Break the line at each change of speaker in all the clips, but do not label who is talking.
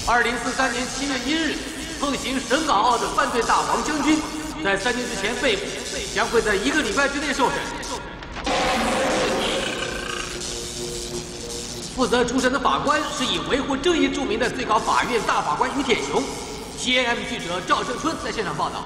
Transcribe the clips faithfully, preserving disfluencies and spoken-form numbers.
二零四三年七月一日，奉行省港澳的犯罪大王将军，在三年之前被捕，将会在一个礼拜之内受审。负责出审的法官是以维护正义著名的最高法院大法官于铁雄。C N N 记者赵胜春在现场报道。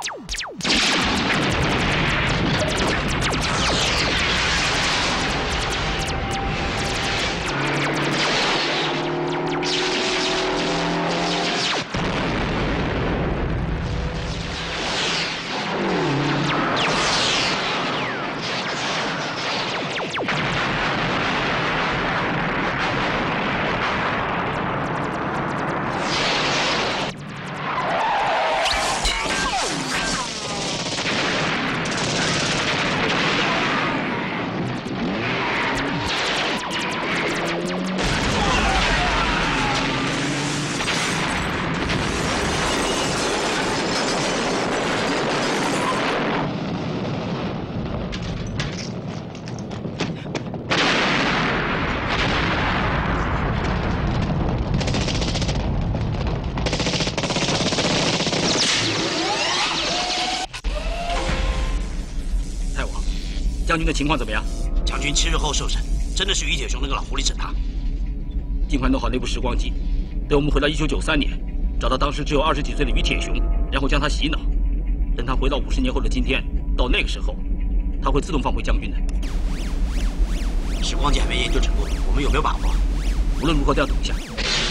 将军的情况怎么样？
将军七日后受审，真的是于铁雄那个老狐狸整他。
尽快弄好内部时光机，等我们回到一九九三年，找到当时只有二十几岁的于铁雄，然后将他洗脑，等他回到五十年后的今天，到那个时候，他会自动放回将军的。
时光机还没研究成功，我们有没有把握？
无论如何都要等一下。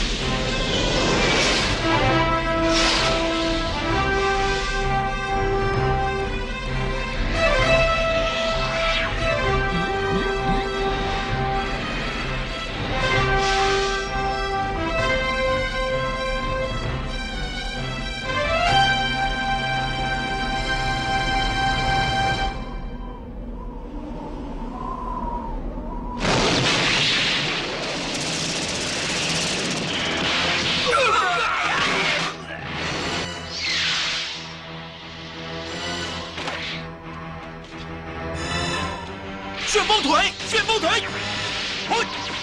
旋风腿，旋风腿，我。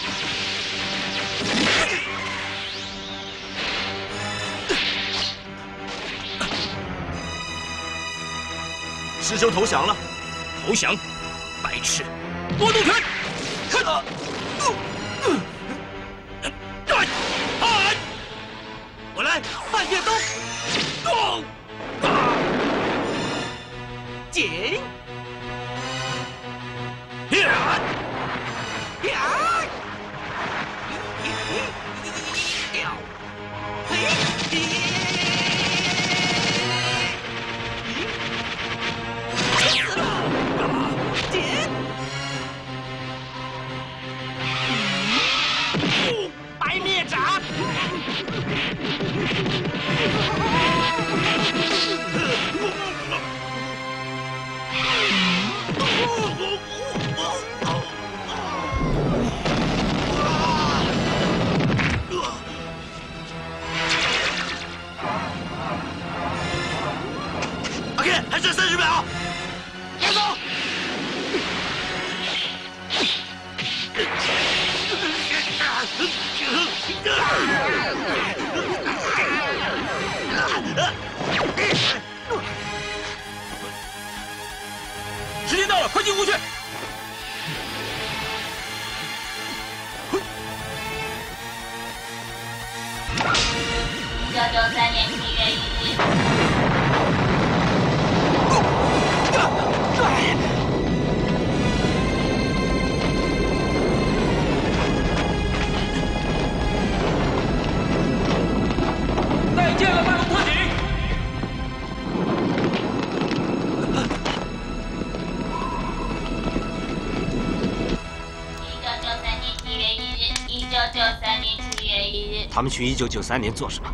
师兄投降了，
投降，白痴！
波动拳，看他，对，按，我来，半月刀，咚，紧。 呀！呀！白猎斩！还剩三十秒，别走！
时间到了，快进屋去！
一九九三年七月一日。
再见了，麦隆特警！
一九九三年七月一日，一九九三年七月一日。
他们去一九九三年做什么？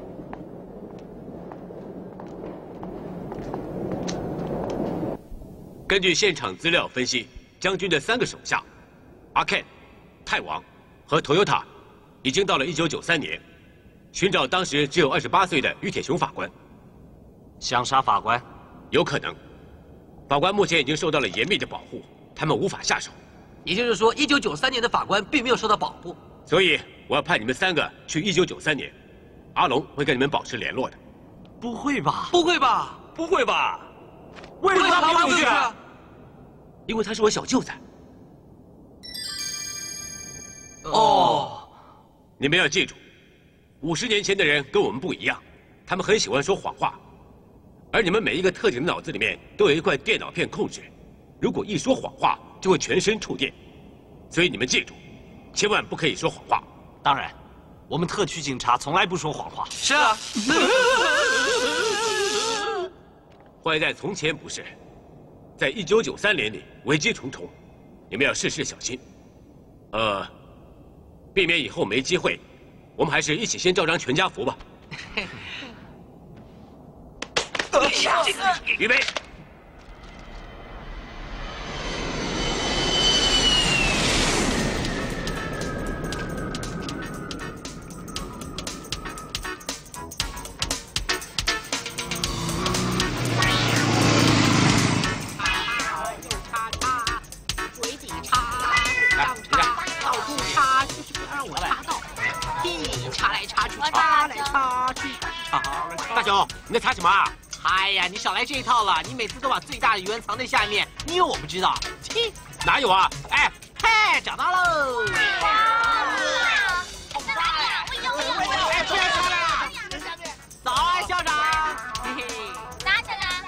根据现场资料分析，将军的三个手下，阿 Ken、泰王和 Toyota， 已经到了一九九三年，寻找当时只有二十八岁的于铁雄法官。
想杀法官？
有可能。法官目前已经受到了严密的保护，他们无法下手。
也就是说，一九九三年的法官并没有受到保护。
所以我要派你们三个去一九九三年， 阿龙会跟你们保持联络的。
不会吧？
不会吧？不会吧？
为什么他跑出去啊？
因为他是我小舅子。
哦，
你们要记住，五十年前的人跟我们不一样，他们很喜欢说谎话，而你们每一个特警的脑子里面都有一块电脑片控制，如果一说谎话，就会全身触电。所以你们记住，千万不可以说谎话。
当然，我们特区警察从来不说谎话。
是啊。
坏在从前不是，在一九九三年里危机重重，你们要事事小心。呃，避免以后没机会，我们还是一起先照张全家福吧。预备。
大雄，你在查什么啊？哎呀，你少来这一套了！你每次都把最大的鱼藏在下面，你以为我不知道？切，
哪有啊？
哎，嘿，找到喽！早啊，校长！嘿嘿，
拿起来。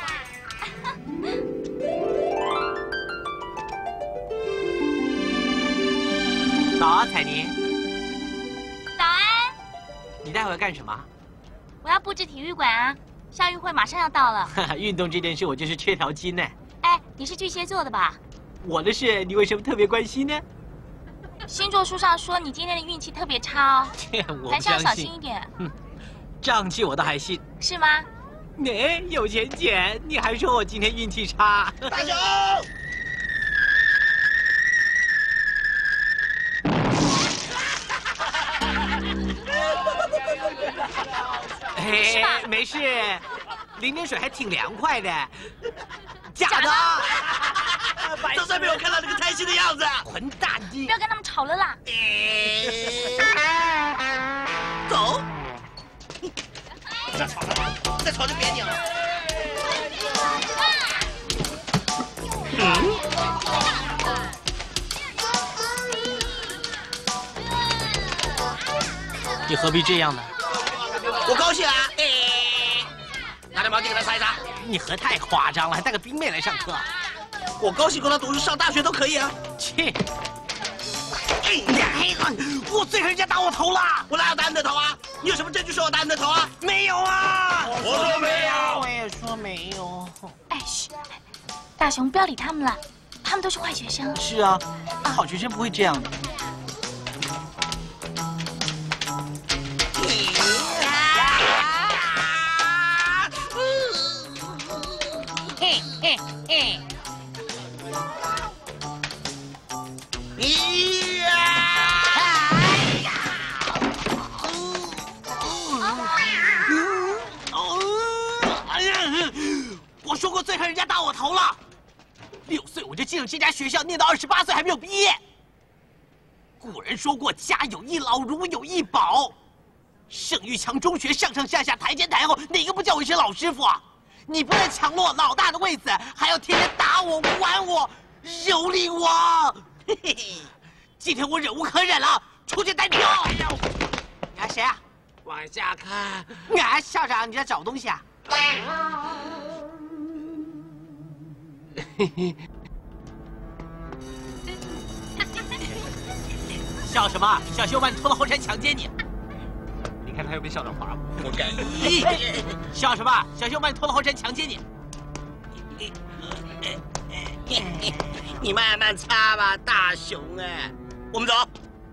早啊，彩妮。
早安。
你待会儿干什么？
我要布置体育馆啊，校运会马上要到了。
运动这件事我就是缺条筋呢。
哎，你是巨蟹座的吧？
我的事你为什么特别关心呢？
星座书上说你今天的运气特别差哦，
我
还是要小
不相信。
心一点。
哼，胀气我倒还信。
是吗？
哎，有钱捡，你还说我今天运气差？
大雄。
嘿，没事，淋点水还挺凉快的。假的，
早上没有看到那个开心的样子。
混蛋！
不要跟他们吵了啦。
走。再吵了，再吵就别扭了。
嗯。你何必这样呢？
我高兴啊！哎，拿点毛巾给他擦一擦。
你何太夸张了，还带个冰妹来上课。
我高兴，供他读书上大学都可以啊。
切！哎，我最恨人家打我头了。
我哪有打你的头啊？你有什么证据说我打你的头啊？
没有啊！
我说没有。
我也说没有。
哎，嘘，大雄不要理他们了，他们都是坏学生。
是啊，好学生不会这样的。
嘿嘿嘿！
咦呀！
我说过最恨人家打我头了。六岁我就进入这家学校，念到二十八岁还没有毕业。古人说过，家有一老，如有一宝。盛玉强中学上上下下台前台后，哪个不叫我一声老师傅啊？你不但抢落老大的位子，还要天天打我、玩我、蹂躏我。嘿嘿，今天我忍无可忍了，出去单挑。你谁啊？
往下看。
哎，校长，你在找东西啊？笑什么？小秀把你拖到后山强奸你。你看他又被校长罚了，活该！笑什么？小秀把你拖到后山强奸你。
你慢慢擦吧，大雄哎。我们走。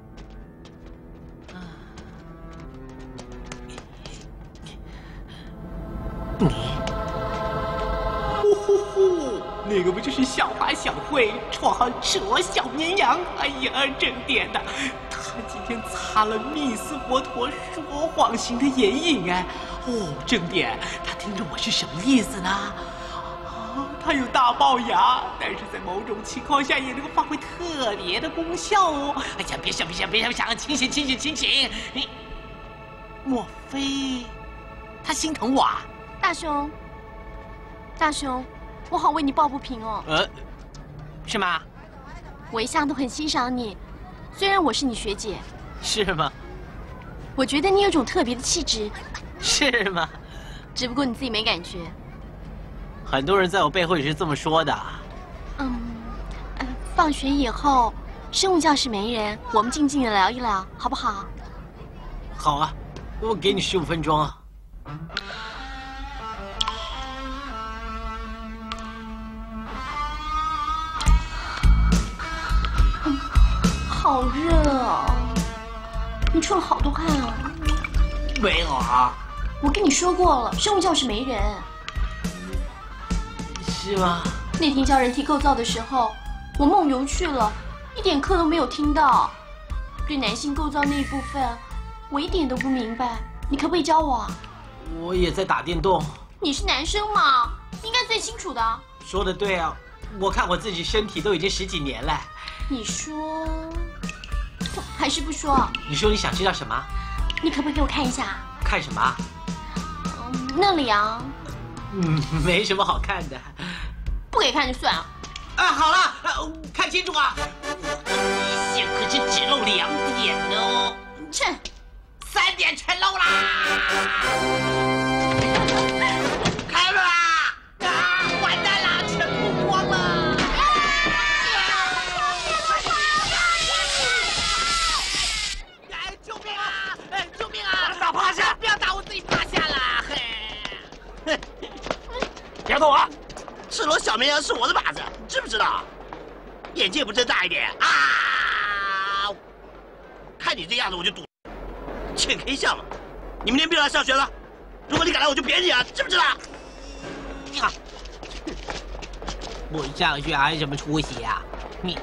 你，呼呼呼，那个不就是小马小慧闯蛇小绵羊？哎呀，正点的，他今天擦了密斯佛陀说谎型的眼影哎。哦，正点，他听着我是什么意思呢？啊，他有大龅牙，但是在某种情况下也能够发挥特别的功效哦。哎呀，别想，别想，别想，清醒，清醒，清醒！你， 莫非他心疼我啊？
大雄，大雄，我好为你抱不平哦。
呃，是吗？
我一向都很欣赏你，虽然我是你学姐，
是吗？
我觉得你有种特别的气质，
是吗？
只不过你自己没感觉。
很多人在我背后也是这么说的。
嗯，呃，放学以后，生物教室没人，我们静静的聊一聊，好不好？
好啊，我给你十五分钟啊。
嗯，好热哦！你出了好多汗哦。
没有啊。
我跟你说过了，生物教室没人。
是吗？
那天教人体构造的时候，我梦游去了，一点课都没有听到。对男性构造那一部分，我一点都不明白。你可不可以教我啊？
我也在打电动。
你是男生嘛，应该最清楚的。
说的对啊，我看我自己身体都已经十几年了。
你说，还是不说？
你说你想知道什么？
你可不可以给我看一下？
看什么？
嗯，那里啊。
嗯，没什么好看的。
不给看就算了。
啊，好了，呃、看清楚啊！底线可是只露两点哦。
切，
三点全露啦！开了啦！啊，完蛋啦，全曝光了！哎，救命啊！哎，救命啊！打趴下！不要打，我自己趴下啦！嘿，
别动啊！
赤裸小绵羊是我的靶子，知不知道？眼界不睁大一点啊！看你这样子，我就赌欠 K 项了。你明天不要来上学了，如果你敢来，我就扁你啊，知不知道？
啊！不上学还有什么出息啊？你。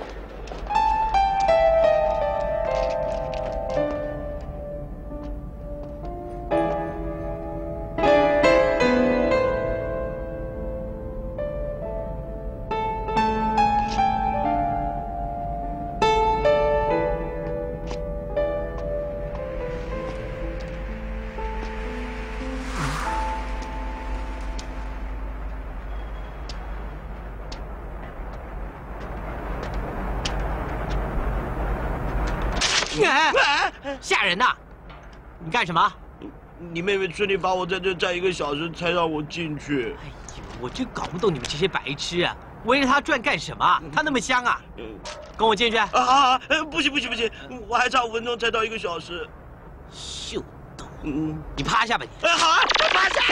吓人呐！你干什么？
你妹妹春丽把我在这站一个小时，才让我进去。
哎呦，我真搞不懂你们这些白痴啊！围着她转干什么？她那么香啊！跟我进去。啊
啊！不行不行不行，我还差五分钟才到一个小时。
秀逗！
嗯，
你趴下吧你。
哎，好啊，趴下。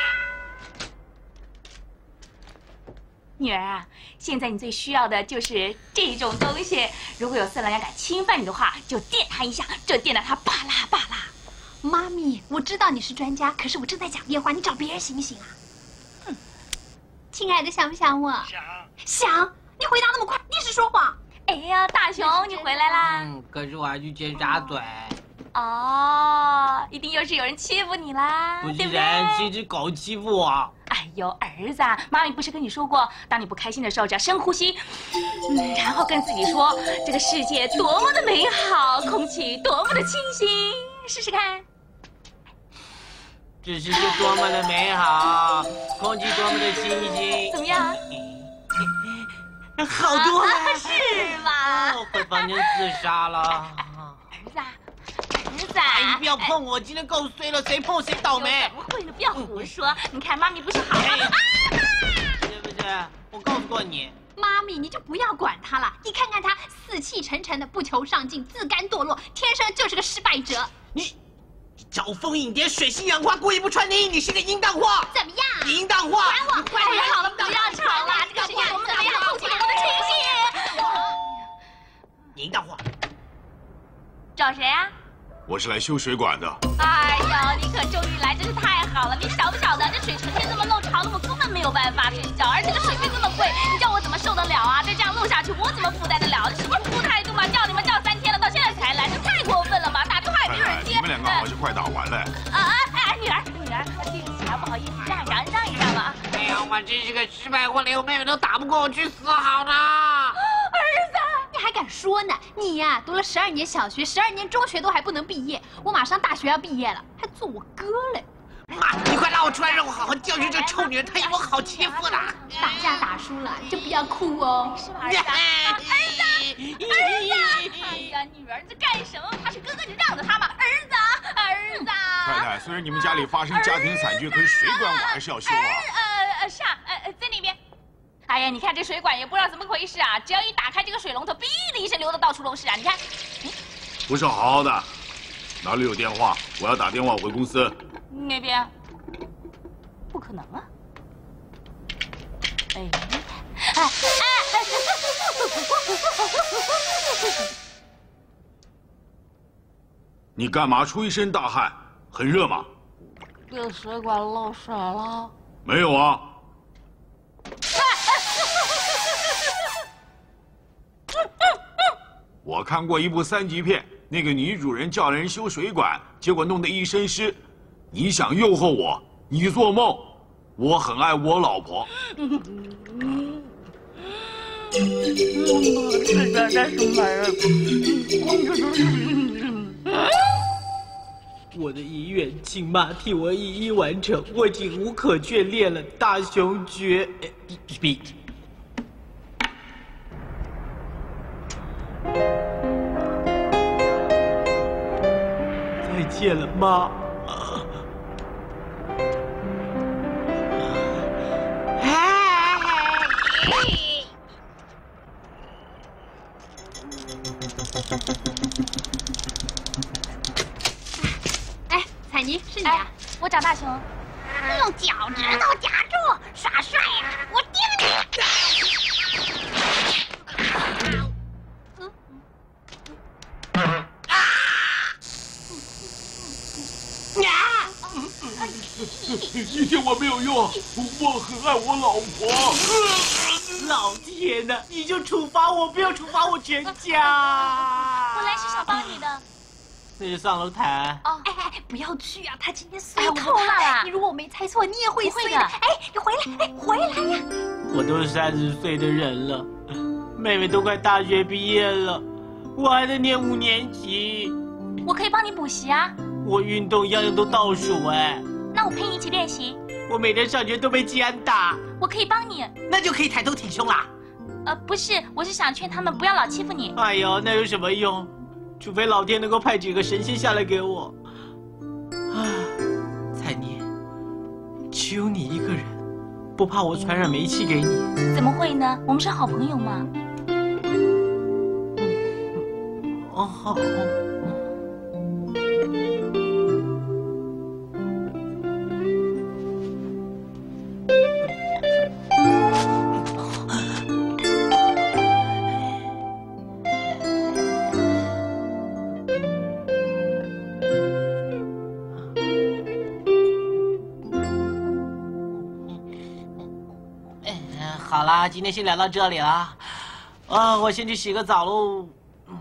女儿啊，现在你最需要的就是这种东西。如果有色狼要敢侵犯你的话，就电他一下，就电到他巴拉巴拉。
妈咪，我知道你是专家，可是我正在讲电话，你找别人行不行啊？
哼，
亲爱的，想不想我？
想。
想？你回答那么快，你是说谎？
哎呀，大雄，你回来啦！
嗯，可是我还去尖沙咀。
哦，一定又是有人欺负你啦，
不是
对不对？
人，是一只狗欺负我。
哎呦，儿子啊，妈咪不是跟你说过，当你不开心的时候，只要深呼吸，嗯，然后跟自己说，这个世界多么的美好，空气多么的清新，试试看。
这世界多么的美好，空气多么的清新。
怎么样？
好多了，
啊、是吗？
我回房间自杀了。
儿子啊，儿子啊！
阿姨不要碰我，今天够衰了，谁碰谁倒霉。
怎么会呢？不要胡说！你看妈咪不是好吗？
是不是？我告诉过你，
妈咪，你就不要管他了。你看看他死气沉沉的，不求上进，自甘堕落，天生就是个失败者。
你你招蜂引蝶，水性杨花，故意不穿你，你是个淫荡货。
怎么样？
淫荡货！
管我！
快点好了，不要吵了，这个世界多么的美好，空气多么的清新。
淫荡货！
找谁啊？
我是来修水管的。
哎呦，你可终于来，真是太好了！你晓不晓得这水成天这么漏潮，我根本没有办法睡觉，而且这水费这么贵，你叫我怎么受得了啊？再这样漏下去，我怎么负担得了？这什么服务态度嘛？叫你们叫三天了，到现在才来，这太过分了吧？打电话也没有人接。
你们两个好像快打完了。
啊啊！哎，女儿，女儿，对不起啊，不好意思，让一让，让一让吧。
哎呀，我真是个失败货，连我妹妹都打不过我，去死好了！
儿子，你还敢说？
说呢，你呀、啊、读了十二年小学，十二年中学都还不能毕业，我马上大学要毕业了，还做我哥嘞！
妈，你快拉我出来，让我好好教训这臭女人，她以我好欺负的。
打架打输了就不要哭哦。
是吧，儿子？儿子，儿子！哎呀，女儿在干什么？他是哥哥，你让着他嘛！儿子，儿子！
太太，虽然你们家里发生家庭惨剧，可是水管我还是要修啊。
呃呃是啊，呃在那边。哎呀，你看这水管也不知道怎么回事啊！只要一打开这个水龙头，哔的一声流的到处都是啊！你看，嗯，
不是好好的，哪里有电话？我要打电话回公司。
那边，不可能啊！哎，哎哎！
你干嘛出一身大汗？很热吗？
这个水管漏水了。
没有啊。我看过一部三级片，那个女主人叫人修水管，结果弄得一身湿。你想诱惑我？你做梦！我很爱我老婆。
我的遗愿，请妈替我一一完成。我已经无可眷恋了，大雄绝笔。再见了，妈。
哎，彩妮，是你啊！
我找大雄。
用脚趾头夹住，耍帅呀！我盯你！
一天我没有用，我很爱我老婆。
老天哪！你就处罚我，不要处罚我全家！
我来是想帮你的。
那就上楼谈。
哦，
哎哎，不要去啊！他今天衰
哎
透了。你如果我没猜错，你也会衰的。哎，你回来，哎，回来呀！
我都三十岁的人了，妹妹都快大学毕业了，我还在念五年级。
我可以帮你补习啊。
我运动样样都倒数哎。
那我陪你一起练习。
我每天上学都被鸡安打。
我可以帮你。
那就可以抬头挺胸啦。
呃，不是，我是想劝他们不要老欺负你。
哎呦，那有什么用？除非老天能够派几个神仙下来给我。啊，彩妮，只有你一个人，不怕我传染煤气给你？
怎么会呢？我们是好朋友嘛。
哦，好。好啦，今天先聊到这里了。啊，我先去洗个澡喽。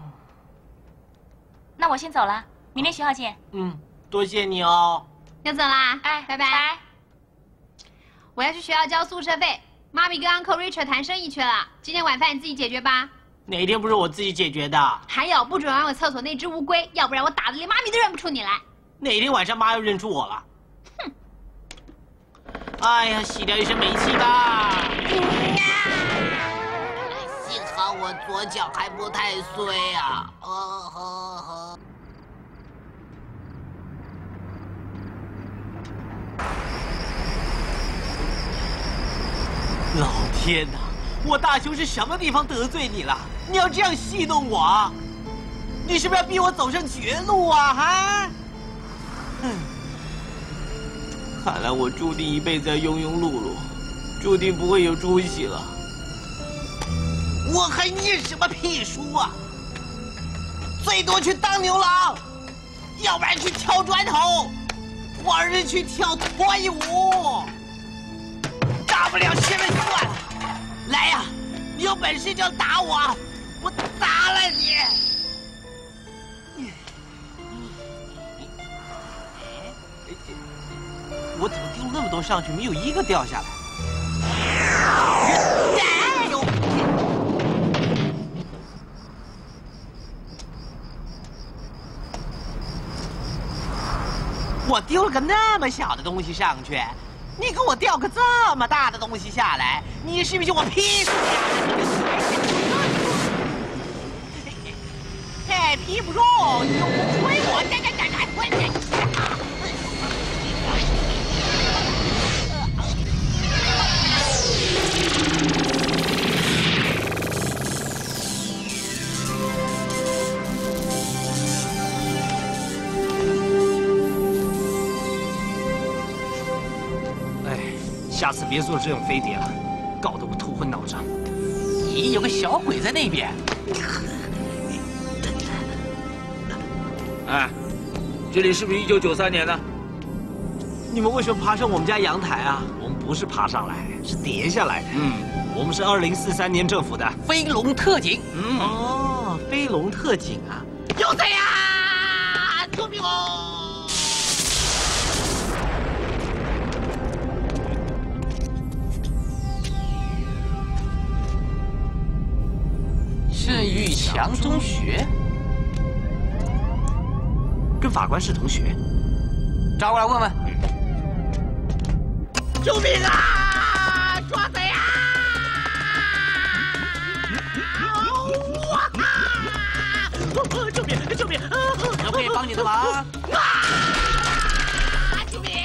那我先走了，明天学校见。
嗯，多谢你哦。
要走啦，
哎，
拜拜。
拜。
我要去学校交宿舍费，妈咪跟 Uncle Richard 谈生意去了。今天晚饭你自己解决吧。
哪天不是我自己解决的？
还有，不准玩我厕所那只乌龟，要不然我打得连妈咪都认不出你来。
哪天晚上妈又认出我了？哼！哎呀，洗掉一身煤气吧。
幸好我左脚还不太衰啊！哦呵呵。
老天哪！我大雄是什么地方得罪你了？你要这样戏弄我？你是不是要逼我走上绝路啊？哈！哼！看来我注定一辈子要庸庸碌碌，注定不会有出息了。
我还念什么屁书啊？最多去当牛郎，要不然去挑砖头，或者是去跳脱衣舞。大不了现在算了。来呀，你有本事就打我，我打了你。
我怎么丢了那么多上去，没有一个掉下来？
哎呦！ 我丢了个那么小的东西上去，你给我掉个这么大的东西下来，你是不是就我劈死你？嘿，劈不中，你又不吹我，这这这这滚这！
下次别做这种飞碟了，搞得我头昏脑胀。
咦，有个小鬼在那边。
哎，这里是不是一九九三年呢？
你们为什么爬上我们家阳台啊？我们不是爬上来，是跌下来的。嗯，我们是二零四三年政府的
飞龙特警。
嗯，哦，飞龙特警啊！
有贼啊！救命哦！是玉强中学，
跟法官是同学。
找过来问问。救命啊！抓贼啊！救命！救命！可不可以帮你的忙？救命！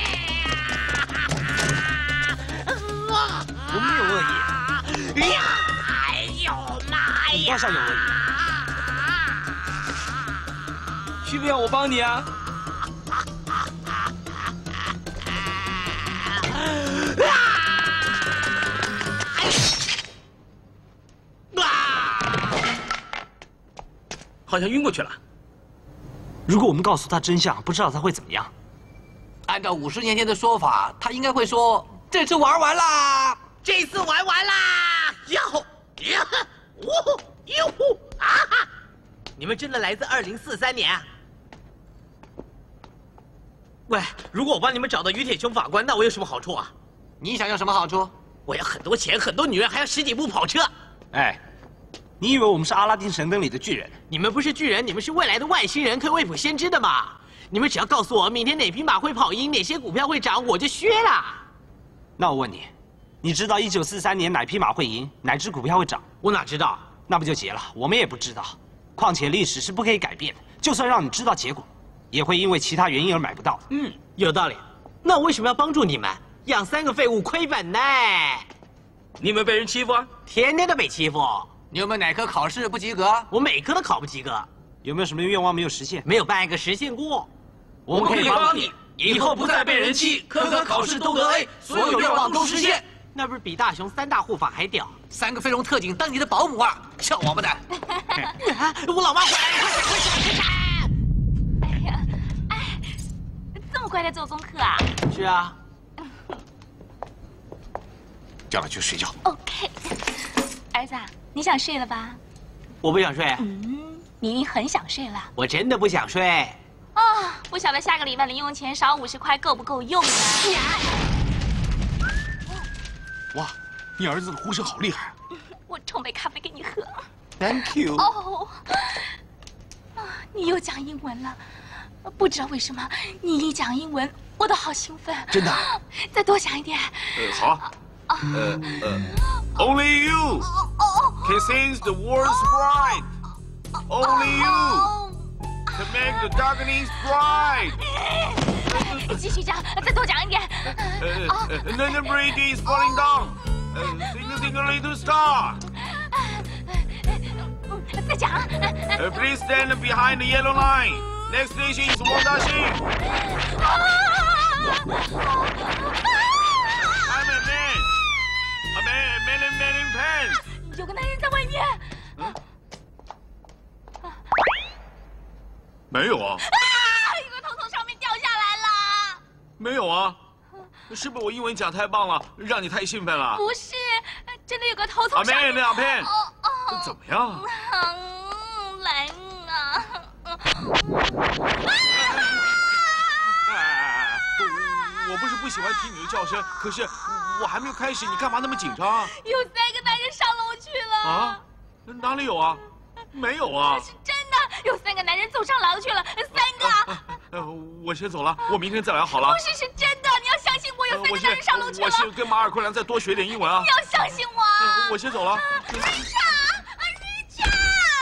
我没有恶意。
呀！哎呦妈呀！
多少有恶意？需不需要我帮你啊？
好像晕过去了。
如果我们告诉他真相，不知道他会怎么样。
按照五十年前的说法，他应该会说：“这次玩完啦，这次玩完啦！”呀吼呀哈，呜呼哟呼啊哈！你们真的来自二零四三年啊？
喂，如果我帮你们找到于铁雄法官，那我有什么好处啊？
你想要什么好处？
我要很多钱，很多女人，还要十几部跑车。哎。你以为我们是阿拉丁神灯里的巨人？你们不是巨人，你们是未来的外星人，可以未卜先知的嘛！你们只要告诉我明天哪匹马会跑赢，哪些股票会涨，我就削了。那我问你，你知道一九四三年哪匹马会赢，哪只股票会涨？我哪知道？那不就结了？我们也不知道。况且历史是不可以改变的，就算让你知道结果，也会因为其他原因而买不到。嗯，有道理。那我为什么要帮助你们？养三个废物亏本呢？
你有没有被人欺负啊？
天天都被欺负。
你有没有哪科考试不及格？
我每科都考不及格。有没有什么愿望没有实现？没有半个实现过。
我们可以帮你，以后不再被人欺，科科考试都得 A， 所有愿望都实现。
那不是比大雄三大护法还屌？
三个飞龙特警当你的保姆啊，小王八蛋！
我老妈回来了，快闪快闪快闪！
哎呀，哎，这么乖的做功课啊？
是啊。
叫他去睡觉。
OK， 儿子。你想睡了吧？
我不想睡。
嗯，你一定很想睡了。
我真的不想睡。
啊，不晓得下个礼拜零用钱少五十块够不够用呢？
哇，你儿子的呼声好厉害！
我冲杯咖啡给你喝。
Thank you。
哦，啊，你又讲英文了，不知道为什么，你一讲英文，我都好兴奋。
真的？
再多讲一点。
呃，好。呃呃。Only you can sense the world's bright. Only you can make the darkness bright.
继续讲，再多讲一点。
And then the bridge is falling down. Sing, sing a little star.
再讲。
Please stand behind the yellow line. Next station is Wangdaxing. I'm a man.A man, man, man, man in pants.
有个男人在外面。
嗯？没有啊。
啊！一个头从上面掉下来了。
没有啊。是不是我英文讲太棒了，让你太兴奋了？
不是，真的有个头从上面。
阿妹，两片。
哦哦。
怎么样？
嗯，来啊！
我不是不喜欢听你的叫声，可是我还没有开始，你干嘛那么紧张？
有三个男人上楼去了。
啊？哪里有啊？没有啊。
这是真的，有三个男人走上楼去了，三个。
呃，我我先走了，我明天再来好了。
不是，是真的，你要相信我，有三个男人上楼去了。
我先跟马尔昆良再多学点英文啊！
你要相信我。
我先走了。
Richard，Richard，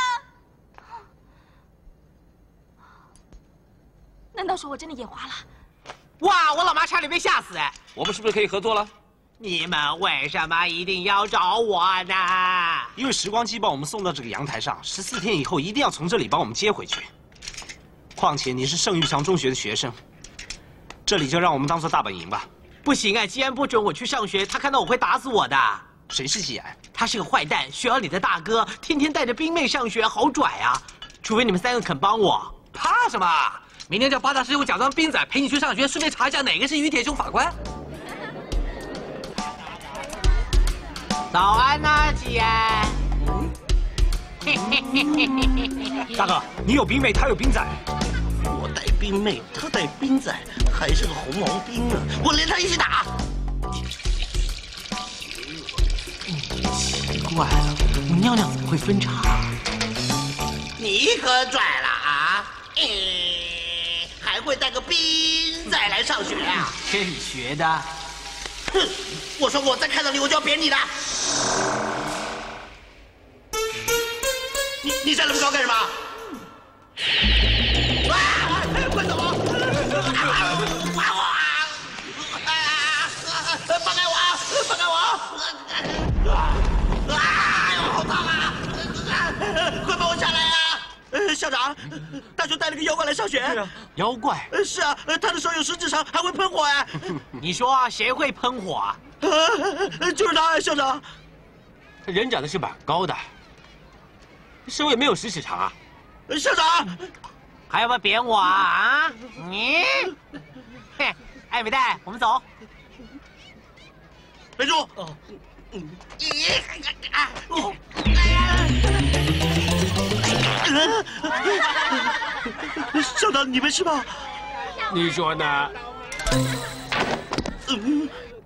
难道说我真的眼花了？
哇，我老妈差点被吓死哎！
我们是不是可以合作了？
你们为什么一定要找我呢？
因为时光机把我们送到这个阳台上，十四天以后一定要从这里把我们接回去。况且你是盛玉祥中学的学生，这里就让我们当做大本营吧。
不行啊，既然不准我去上学，他看到我会打死我的。
谁是季安？
他是个坏蛋，学校里的大哥，天天带着兵妹上学，好拽啊！除非你们三个肯帮我。
怕什么？明天叫八大师傅假装兵仔陪你去上学，顺便查一下哪个是于铁雄法官。
早安啊，季安。
大哥，你有兵妹，他有兵仔。
我带兵妹，他带兵仔，还是个红毛兵呢。我连他一起打。
奇怪了，我尿尿怎么会分叉？
你可拽了啊！诶，还会带个兵仔来上学啊？
跟你学的。
哼！我说过，再看到你我就要扁你的。你你站那么高干什么？啊！快走！啊！放开我！放开我！啊！好烫啊！快放我下来啊！呃，校长，大雄带了个妖怪来上学。
对啊，妖怪。
呃，是啊，他的手有十指长，还会喷火哎。
你说啊，谁会喷火啊？
呃，就是他，校长。
他人长得是蛮高的，手也没有十指长啊。
校长，
还要不要扁我啊？啊？你，嘿，艾美黛，我们走。
别住！
哦，
咦，啊，哦，校长，你没事吧？
你说呢？
嗯。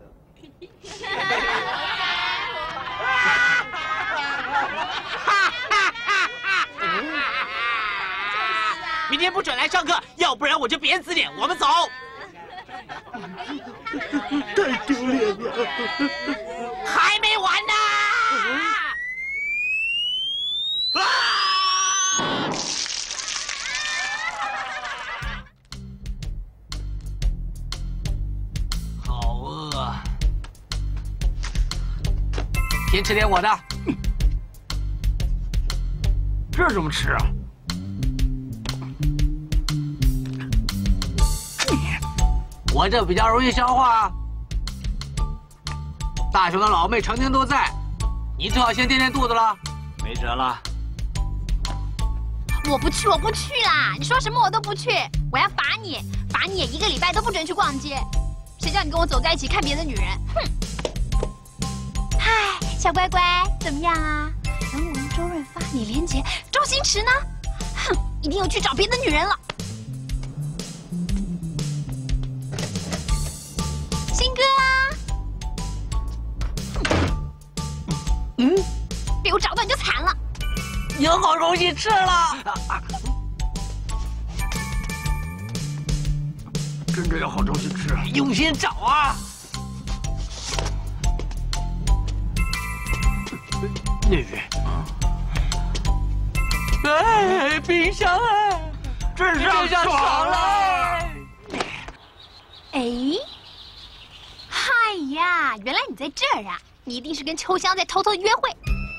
明天不准来上课，要不然我就扁死你。我们走。
太丢脸了！
还没完呢！
啊！
好饿啊！先吃点我的。这怎么吃啊？我这比较容易消化。大雄的老妹成天都在，你最好先垫垫肚子了。
没辙了。
我不去，我不去啦！你说什么我都不去，我要罚你，罚你也一个礼拜都不准去逛街。谁叫你跟我走在一起看别的女人？哼！嗨，小乖乖，怎么样啊？文文、周润发、李连杰、周星驰呢？哼，一定又去找别的女人了。新哥啊！嗯，被我找到你就惨了。
有好东西吃了。真的有好东西吃，用心找啊！
那边，
哎，冰箱哎，真上爽了！
哎，嗨呀，原来你在这儿啊！你一定是跟秋香在偷偷约会。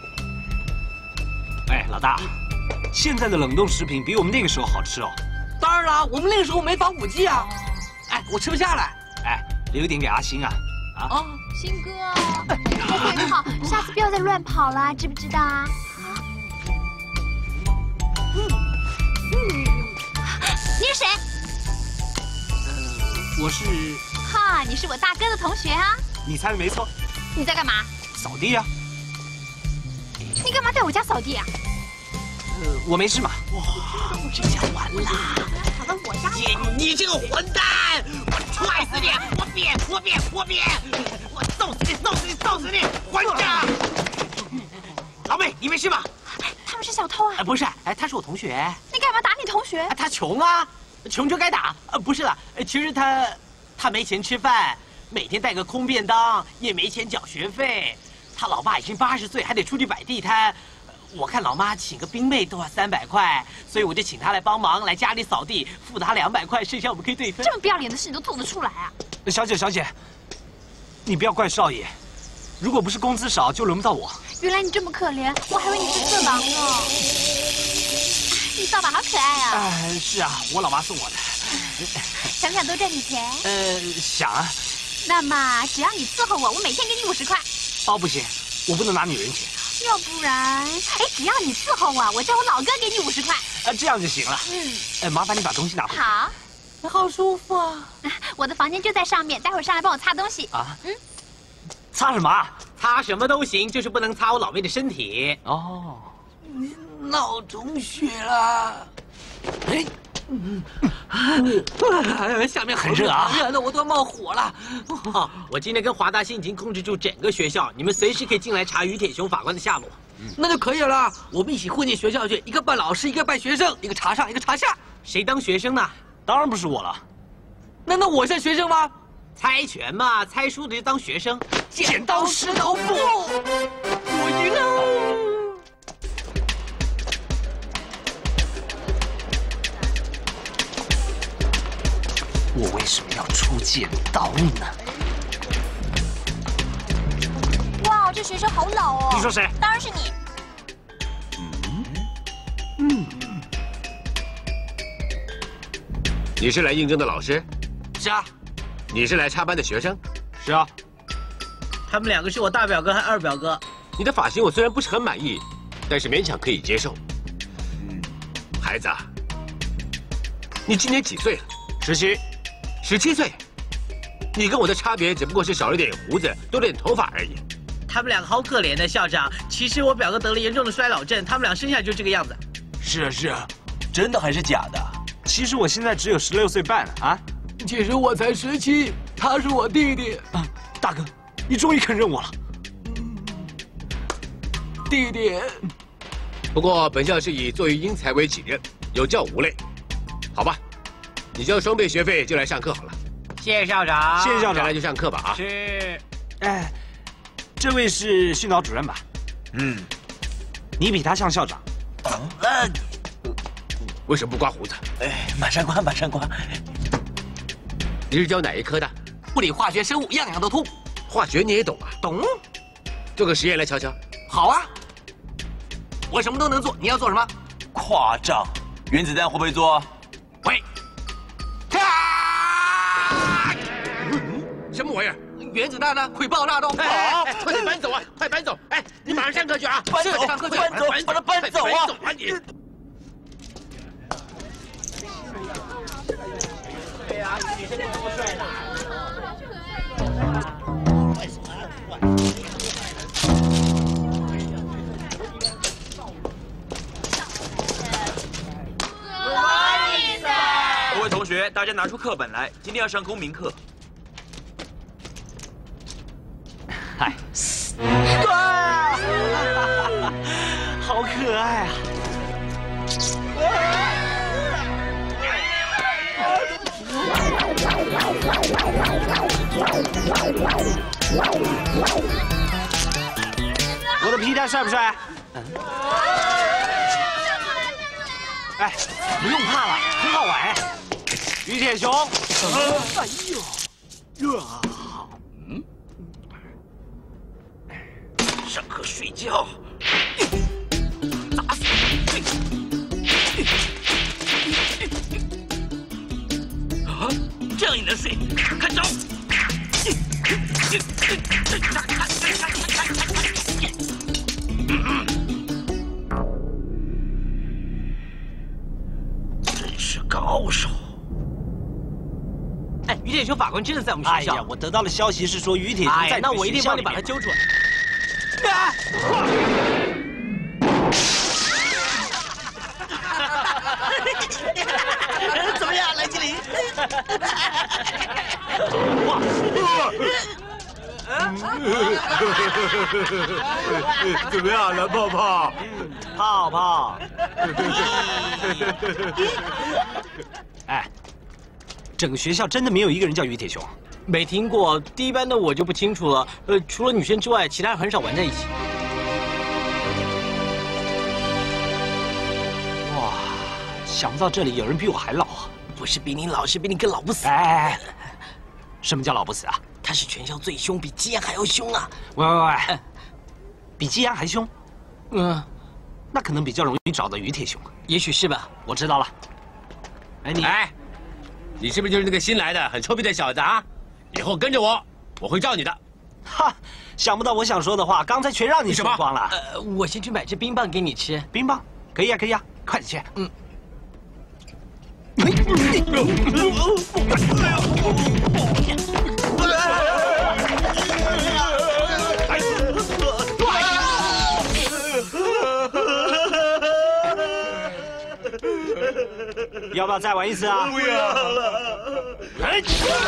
哎，老大，现在的冷冻食品比我们那个时候好吃哦。
当然了，我们那个时候没防腐剂啊。哎，我吃不下来。
哎，留一点给阿星啊。啊。
哦，星哥，不很好，下次不要再乱跑啦，知不知道啊？嗯嗯，你是谁？
呃，我是。
哈，你是我大哥的同学啊。
你猜的没错。
你在干嘛？
扫地啊。
你干嘛在我家扫地啊？
呃，我没事嘛。
哇，这下完了！
跑到我家。
你你这个混蛋！我踹死你！我扁我扁我扁！我揍死你！揍死你！揍死你！混账！老妹，你没事吧？
他们是小偷啊！
哎，不是，哎，他是我同学。
你干嘛打你同学？
他穷啊。
穷就该打。呃，不是啦，其实他他没钱吃饭，每天带个空便当，也没钱缴学费。他老爸已经八十岁，还得出去摆地摊。我看老妈请个兵妹都要三百块，所以我就请他来帮忙，来家里扫地，付他两百块，剩下我们可以对分。
这么不要脸的事你都做得出来啊？
小姐，小姐，你不要怪少爷，如果不是工资少，就轮不到我。
原来你这么可怜，我还以为你是色狼呢。你扫把好可爱啊！
哎，是啊，我老妈送我的。
想不想多赚点钱？
呃，想啊。
那么只要你伺候我，我每天给你五十块。
哦，不行，我不能拿女人钱。
要不然，哎，只要你伺候我，我叫我老哥给你五十块。
啊，这样就行了。
嗯。
哎，麻烦你把东西拿回来。
好。
好舒服啊！
我的房间就在上面，待会儿上来帮我擦东西。
啊？
嗯。
擦什么？
擦什么都行，就是不能擦我老妹的身体。
哦。
闹钟血了。哎。嗯，下面
很热啊，
热的我都要冒火了。哦，我今天跟华大兴已经控制住整个学校，你们随时可以进来查于铁雄法官的下落。
嗯、那就可以了，我们一起混进学校去，一个扮老师，一个扮学生，一个查上，一个查下。
谁当学生呢？
当然不是我了。
难道我像学生吗？
猜拳嘛，猜输的就当学生。
剪刀石头布，我赢了。
我为什么要出剪刀呢？
哇，这学生好老哦！
你说谁？
当然是你。
嗯。你是来应征的老师？
是啊。
你是来插班的学生？
是啊。
他们两个是我大表哥和二表哥。
你的发型我虽然不是很满意，但是勉强可以接受。嗯，孩子，你今年几岁了？
十七。
十七岁，你跟我的差别只不过是少了点胡子，多了点头发而已。
他们两个好可怜的，校长。其实我表哥得了严重的衰老症，他们俩生下来就这个样子。
是啊是啊，真的还是假的？
其实我现在只有十六岁半啊。
其实我才十七，他是我弟弟。
啊，大哥，你终于肯认我了。
弟弟。
不过本校是以作育英才为己任，有教无类，好吧？你交双倍学费就来上课好了。
谢谢校长。
谢谢校长。
来就上课吧啊。
是。
哎，这位是训导主任吧？
嗯。
你比他像校长。
那
为什么不刮胡子？
哎，马上刮，马上刮。
你是教哪一科的？
物理、化学、生物，样样都通。
化学你也懂啊？
懂。
做个实验来瞧瞧。
好啊。我什么都能做，你要做什么？
夸张。原子弹会不会做？
会。
什么玩意儿？
原子弹呢？会爆炸的。
好，快点搬走啊！快搬走！哎，你马上上课去啊！
搬走，
上课去，
搬走，把他搬走啊！
搬你！
对啊，女生这么帅的。
各位同学，大家拿出课本来，今天要上公民课。
嗨，好可爱啊！我的皮带帅不帅？哎，不用怕了，很好玩。于铁雄，
哎呦，啊！
嗯。上课睡觉，打死你！啊，这样也能睡？看招！真是高手！
哎，于铁雄法官真的在我们学校。
哎呀，我得到的消息是说于铁雄在。
哎，那我一定帮你把他揪出来。啊！
怎么样，蓝精灵？
哇！怎么样，蓝泡泡？
泡泡。哎， 整个学校真的没有一个人叫于铁雄？
没听过，第一班的我就不清楚了。呃，除了女生之外，其他人很少玩在一起。
哇，想不到这里有人比我还老啊！
不是比你老，是比你更老不死。
哎，什么叫老不死啊？
他是全校最凶，比基安还要凶啊！
喂喂喂，比基安还凶？
嗯，
那可能比较容易找到于铁雄。
也许是吧。
我知道了。哎，你
哎，你是不是就是那个新来的很臭屁的小子啊？以后跟着我，我会罩你的。
哈，想不到我想说的话，刚才全让你说光了。
呃，我先去买支冰棒给你吃。
冰棒？可以呀，可以呀，快点去。嗯。要不要再玩一次啊？
不要了。
哎！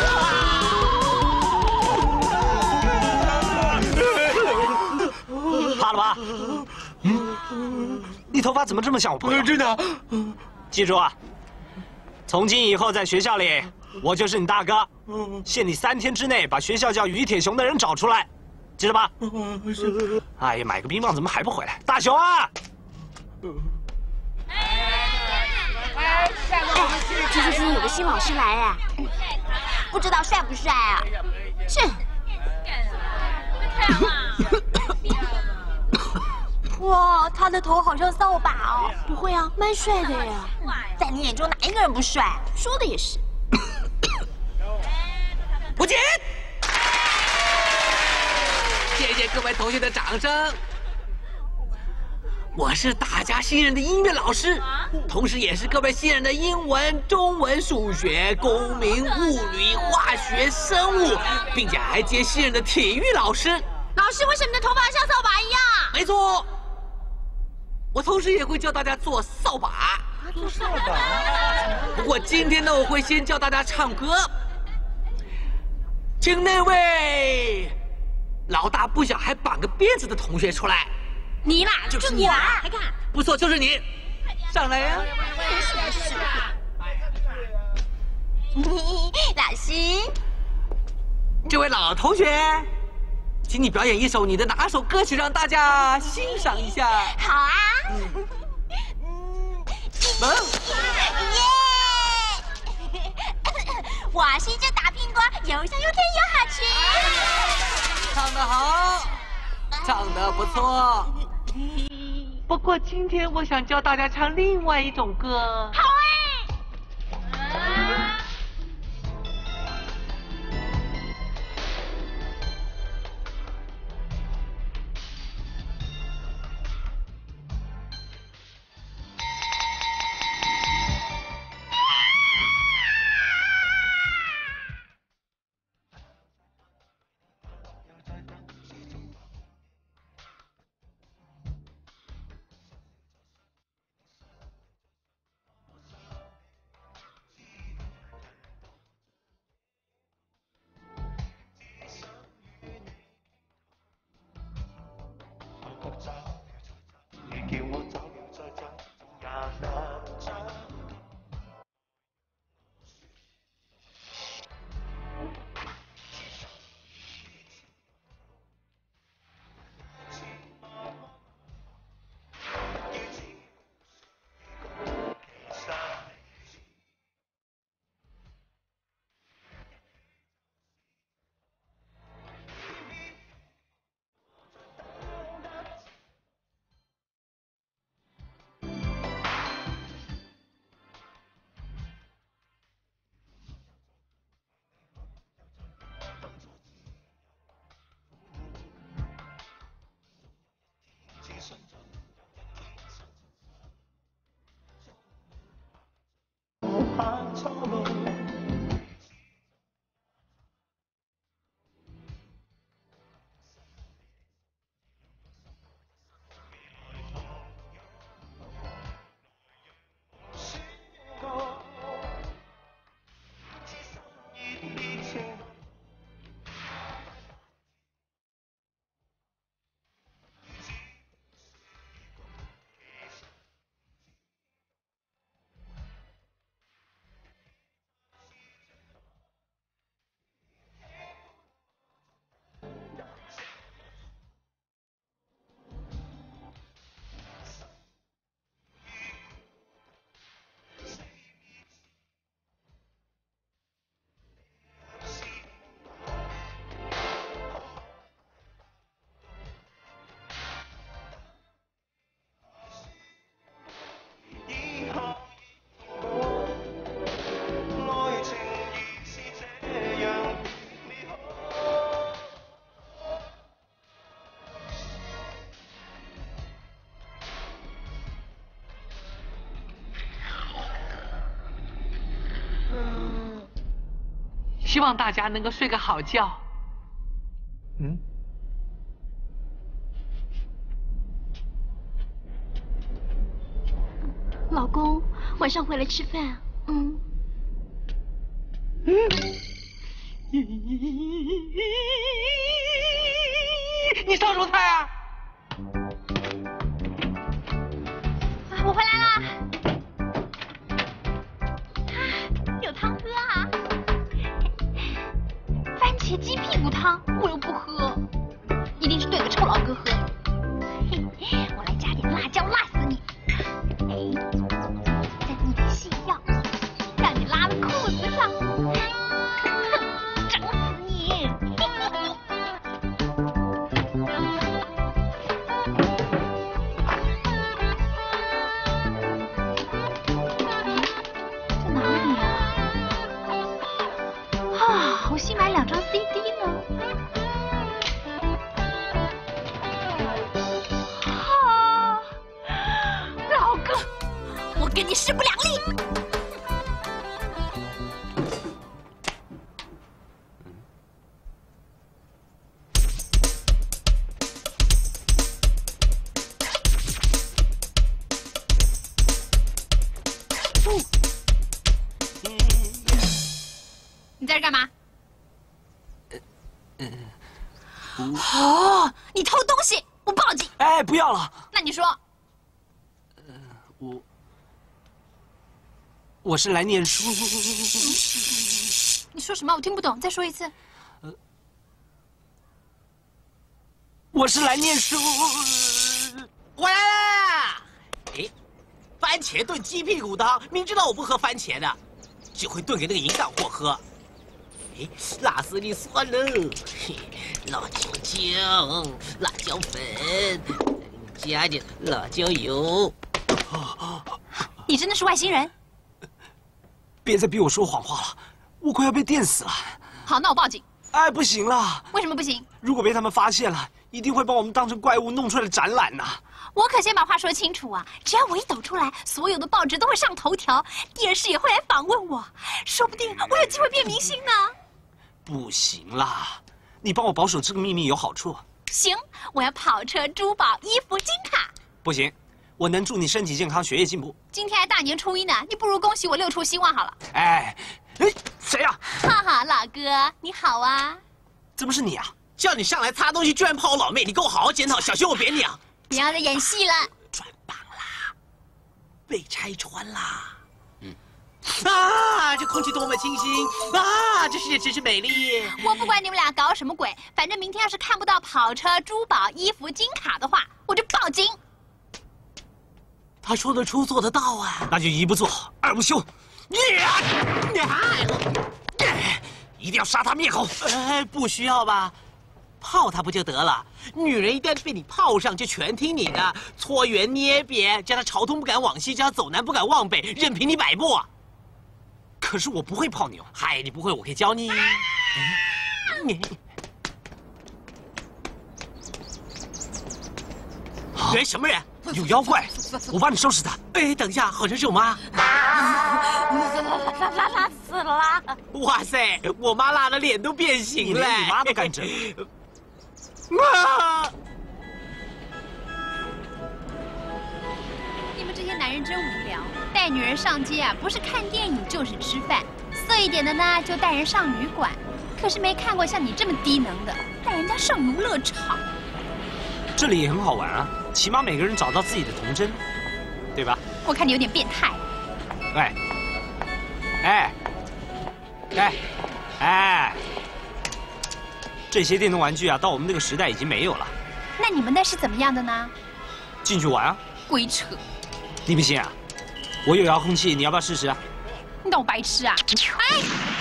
怕了吧？嗯，你头发怎么这么像我朋友？
真的。
记住啊，从今以后在学校里，我就是你大哥。限你三天之内把学校叫于铁雄的人找出来，记得吧？
是。
哎呀，买个冰棒怎么还不回来？大雄啊！
哎，听说今天有个新老师来哎，不知道帅不帅啊？是。哇，他的头好像扫把哦。
不会啊，蛮帅的呀。
在你眼中哪一个人不帅？
说的也是。
吴锦，谢谢各位同学的掌声。我是大家新任的音乐老师，同时也是各位新人的英文、中文、数学、公民、物理、化学、生物，并且还接新人的体育老师。
老师，为什么你的头发像扫把一样？
没错，我同时也会教大家做扫把。
做扫把。
不过今天呢，我会先教大家唱歌，请那位老大不小还绑个辫子的同学出来。
你啦，
就是你啦！
还看？
不错，就是你，上来呀！
老师，
这位老同学，请你表演一首你的哪首歌曲，让大家欣赏一下。
好啊。
嗯。
耶！我是一只大苹果，又香又甜又好吃。
唱得好，唱得不错。不过今天我想教大家唱另外一种歌。
好哎。
希望大家能够睡个好觉。
嗯。
老公，晚上回来吃饭。嗯。嗯。
你烧什么菜啊？
啊，我回来啦。有汤喝啊。番茄鸡屁股汤，我又不喝，一定是对个臭老哥喝。嘿，我来加点辣椒，辣死你！哎，再滴点泻药，让你拉到裤子上，整死你！在哪里啊？啊，我新买两张 C D 呢。啊，老哥，我跟你势不两立。你在这干嘛？哦，你偷东西，我报警！
哎，不要了。
那你说，
我我是来念书。
你说什么？我听不懂，再说一次。
呃，我是来念书。
我来啦！哎，番茄炖鸡屁股汤，明知道我不喝番茄的，就会炖给那个淫荡货喝。哎，辣死你算了！嘿，辣椒酱、辣椒粉，加点辣椒油。
你真的是外星人？
别再逼我说谎话了，我快要被电死了。
好，那我报警。
哎，不行了。
为什么不行？
如果被他们发现了，一定会把我们当成怪物弄出来展览呐。
我可先把话说清楚啊！只要我一抖出来，所有的报纸都会上头条，电视也会来访问我，说不定我有机会变明星呢。
不行啦，你帮我保守这个秘密有好处。
行，我要跑车、珠宝、衣服、金卡。
不行，我能祝你身体健康、学业进步。
今天还大年初一呢，你不如恭喜我六出希望好了。
哎，哎，谁呀？
哈哈，老哥，你好啊！
怎么是你啊？
叫你上来擦东西，居然泡我老妹，你给我好好检讨，小心我扁你啊！
不要再演戏了，
转榜啦，被拆穿啦。啊！这空气多么清新啊！这世界真是美丽。
我不管你们俩搞什么鬼，反正明天要是看不到跑车、珠宝、衣服、金卡的话，我就报警。
他说得出，做得到啊！
那就一不做二不休，一定要杀他灭口。
哎，不需要吧？泡他不就得了？女人一旦被你泡上，就全听你的，搓圆捏扁，叫他朝东不敢往西，叫他走南不敢往北，任凭你摆布。
可是我不会泡妞。
嗨，你不会，我可以教你。你，哎，什么人？
有妖怪！我帮你收拾他。
哎，等一下，好像是我妈。
辣辣辣死了！
哇塞，我妈辣的脸都变形了。
你连你妈都敢整。
妈！
你们这些男人真无聊，带女人上街啊，不是看电影就是吃饭。色一点的呢，就带人上旅馆。可是没看过像你这么低能的，带人家上游乐场。
这里也很好玩啊，起码每个人找到自己的童真，对吧？
我看你有点变态。
哎，哎，哎，哎，这些电动玩具啊，到我们那个时代已经没有了。
那你们那是怎么样的呢？
进去玩啊！
鬼扯！
你不信啊？我有遥控器，你要不要试试啊？
你当我白痴啊？哎！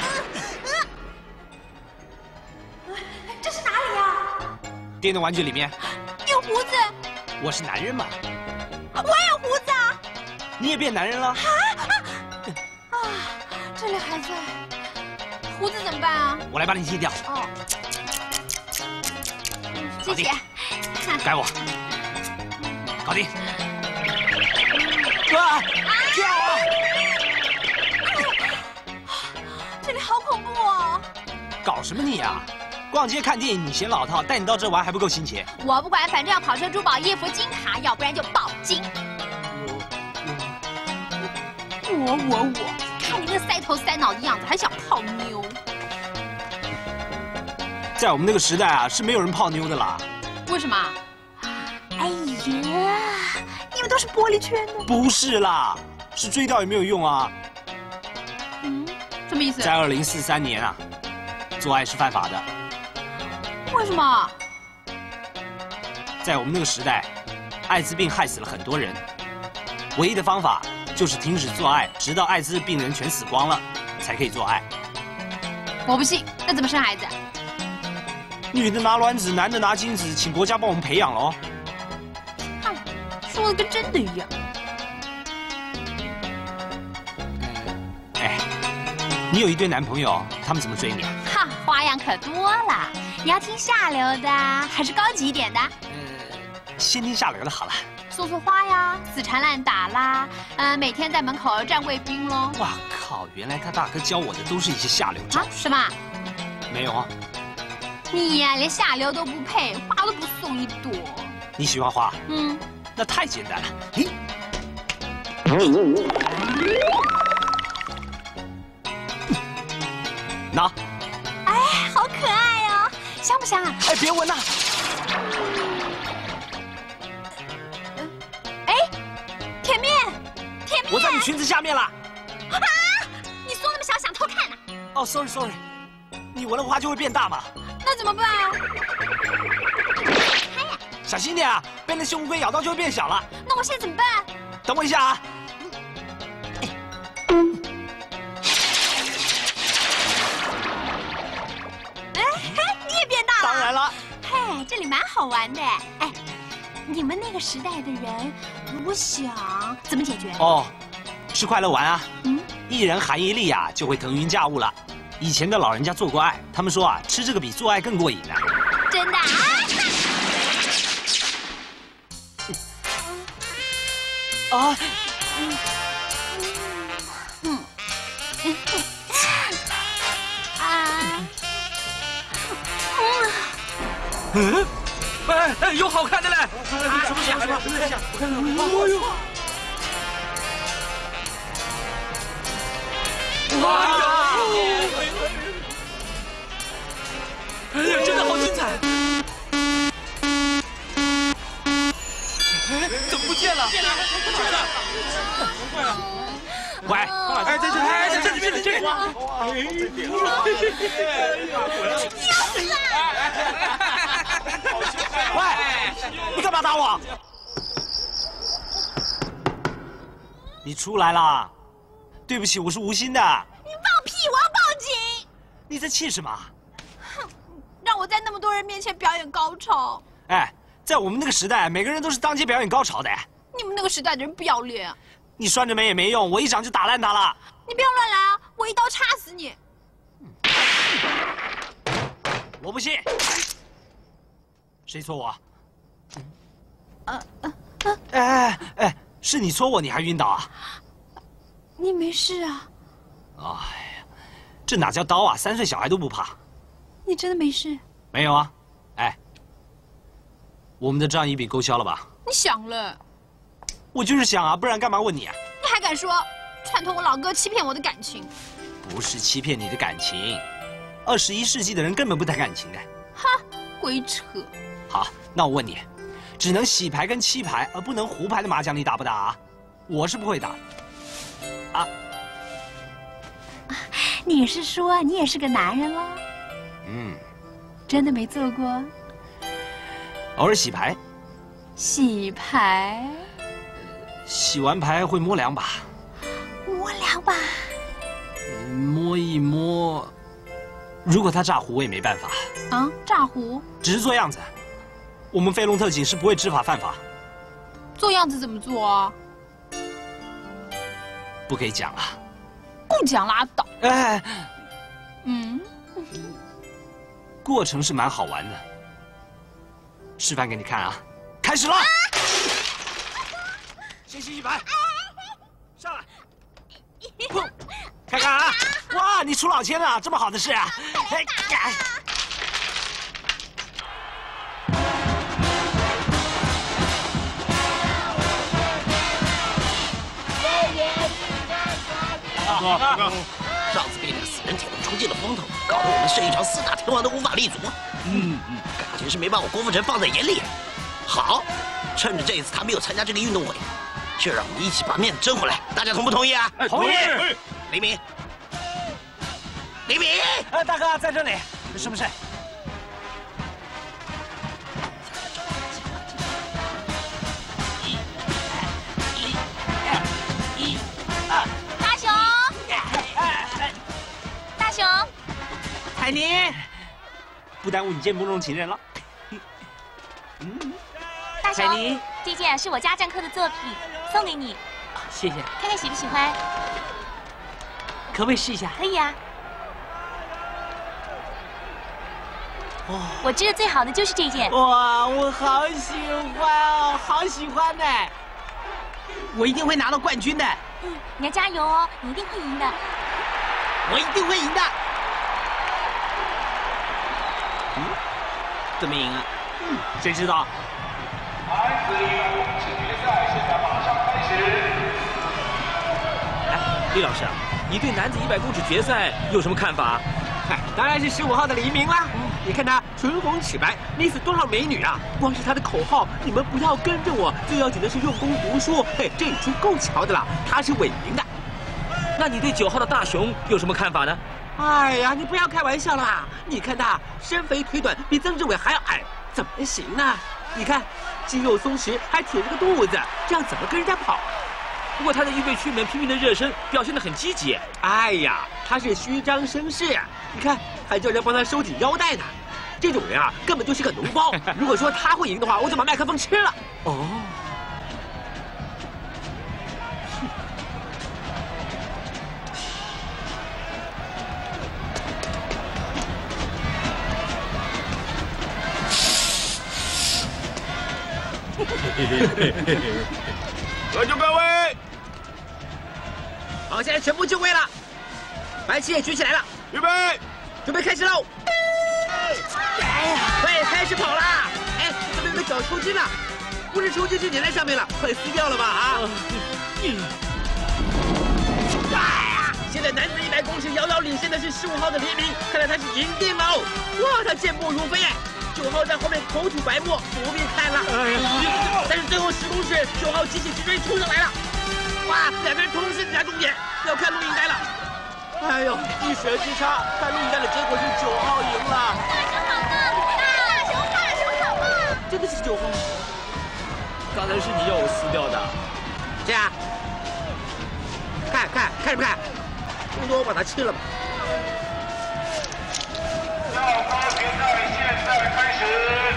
这是哪里啊？
电动玩具里面
有胡子。
我是男人嘛。
我有胡子啊！
你也变男人了？啊
啊！这里还在，胡子怎么办啊？
我来帮你剃掉。
哦，谢谢。
该我。搞定。啊！跳啊！
这里好恐怖哦！
搞什么你啊？逛街看电影你嫌老套，带你到这玩还不够新奇？
我不管，反正要跑车、珠宝、衣服、金卡，要不然就报警。我我我，看你那个塞头塞脑的样子，还想泡妞？
在我们那个时代啊，是没有人泡妞的啦。
为什么？哎呀，你们都是玻璃圈的。
不是啦，是追到也没有用啊。
嗯，什么意思？
在二零四三年啊，做爱是犯法的。
为什么？
在我们那个时代，艾滋病害死了很多人，唯一的方法就是停止做爱，直到艾滋病人全死光了，才可以做爱。
我不信，那怎么生孩子？
女的拿卵子，男的拿精子，请国家帮我们培养喽。
哼，说的跟真的一样。
哎，你有一堆男朋友，他们怎么追你啊？
哈，花样可多了。你要听下流的，还是高级一点的？
呃，先听下流的好了。
说说花呀，死缠烂打啦，呃，每天在门口站卫兵喽。
哇靠！原来他大哥教我的都是一些下流招。
啊？什么？
没有啊。
你呀、啊，连下流都不配，花都不送一朵。
你喜欢花？
嗯，
那太简单了。嘿。拿。
哎，好可爱哦，香不香啊？
哎，别闻呐！
哎，甜面，甜面，
我在你裙子下面了。
啊！你缩那么小，想偷看呢、啊？
哦 ，sorry sorry， 你闻了花就会变大嘛。
那怎么办啊？开呀！
小心点啊，被那熊乌龟咬到就会变小了。
那我现在怎么办？
等我一下啊。当然了，
嘿，这里蛮好玩的。哎，你们那个时代的人，我想怎么解决？
哦，吃快乐丸啊，
嗯，
一人含一粒啊，就会腾云驾雾了。以前的老人家做过爱，他们说啊，吃这个比做爱更过瘾呢。
真的啊？
啊，
嗯嗯啊。
嗯，哎哎，有好看的嘞！
什么什么什么什么？我看看，哎呦！
哇呀！哎呀，真的好精彩！哎，怎么不见了？不见了！不见了！快了！
喂，
哎，在这，哎，在这里，这里，这里！
哎喂，你干嘛打我？你出来啦！对不起，我是无心的。
你放屁！我要报警！
你在气什么？
哼，让我在那么多人面前表演高潮。
哎，在我们那个时代，每个人都是当街表演高潮的。
你们那个时代的人不要脸。
你拴着眉也没用，我一掌就打烂他了。
你不要乱来啊！我一刀插死你！
我不信。谁戳我？
呃呃呃！
哎哎，是你戳我，你还晕倒啊？
你没事啊？
哎呀，这哪叫刀啊！三岁小孩都不怕。
你真的没事？
没有啊。哎，我们的账一笔勾销了吧？
你想了。
我就是想啊，不然干嘛问你啊？
你还敢说串通我老哥欺骗我的感情？
不是欺骗你的感情，二十一世纪的人根本不谈感情的。
哈，鬼扯！
好，那我问你，只能洗牌跟七牌，而不能胡牌的麻将，你打不打啊？我是不会打。啊？
你是说你也是个男人了？
嗯。
真的没做过？
偶尔洗牌。
洗牌？
洗完牌会摸两把。
摸两把？
摸一摸。如果他炸胡，我也没办法。
啊，炸胡？
只是做样子。我们飞龙特警是不会知法犯法。
做样子怎么做啊？
不可以讲啊。
不讲拉倒。
哎。
嗯。
过程是蛮好玩的。示范给你看啊。开始了。啊、先洗一排。上来。看看啊！哇，你出老千了，这么好的事啊！哎呀！
大哥，大哥，上次被那个死人铁龙冲进了风头，搞得我们圣域长四大天王都无法立足。嗯嗯，感情是没把我郭富城放在眼里。好，趁着这一次他没有参加这个运动会，就让我们一起把面子争回来。大家同不同意啊？
同意。
黎明，黎明，
呃，大哥在这里，是不是？
大雄，大雄，
海宁，不耽误你见慕容情人了。
嗯，大雄，这件是我家政课的作品，送给你。
谢谢。
看看喜不喜欢？
可不可以试一下？
可以啊。
哇，
我织的最好的就是这件。
哇，我好喜欢哦，好喜欢呢！
我一定会拿到冠军的。
嗯，你要加油哦，你一定会赢的。
我一定会赢的。
嗯，怎么赢啊？嗯，谁知道？
男子一百公尺决赛现在马上开始。
哎，厉老师，你对男子一百公尺决赛有什么看法？
嗨，当然是十五号的黎明啦！嗯、你看他唇红齿白，迷死多少美女啊！光是他的口号“你们不要跟着我”，最要紧的是用功读书。嘿，这一出够瞧的了，他是稳赢的。
那你对九号的大雄有什么看法呢？
哎呀，你不要开玩笑啦！你看他身肥腿短，比曾志伟还要矮，怎么行呢？你看肌肉松弛，还挺着个肚子，这样怎么跟人家跑？
不过他在预备区里面拼命的热身，表现得很积极。
哎呀，他是虚张声势啊！你看，还叫人帮他收紧腰带呢。这种人啊，根本就是个脓包。如果说他会赢的话，我就把麦克风吃了。哦。
各就各位。
好，现在全部就位了，白旗也举起来了，
预备，
准备开始喽！哎呀，快开始跑啦！哎，怎么有个脚抽筋了？不是抽筋，是粘在上面了，快撕掉了吧啊！嗯。哎呀，现在男子一百公尺遥遥领先的是十五号的黎明，看来他是赢定了哦！哇，他健步如飞哎！九号在后面口吐白沫，不必看了。但是最后十公尺，九号急起直追冲上来了。哇，两个人同时夹终点，要看录影带了。哎呦，一血之差，看录影带的结果是九号赢了。
大雄好棒！大雄大雄好棒！
真的是九号。
刚才是你要我撕掉的。
这样，看看看什么看？不多我把它吃了吧。
跳高决赛现在开始。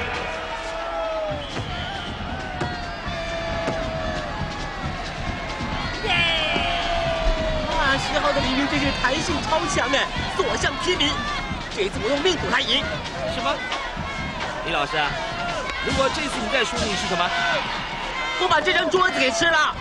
哇，十号的黎明真是弹性超强哎，所向披靡。这次我用命赌他赢。
什么？李老师，如果这次你再输，你是什么？
我把这张桌子给吃了。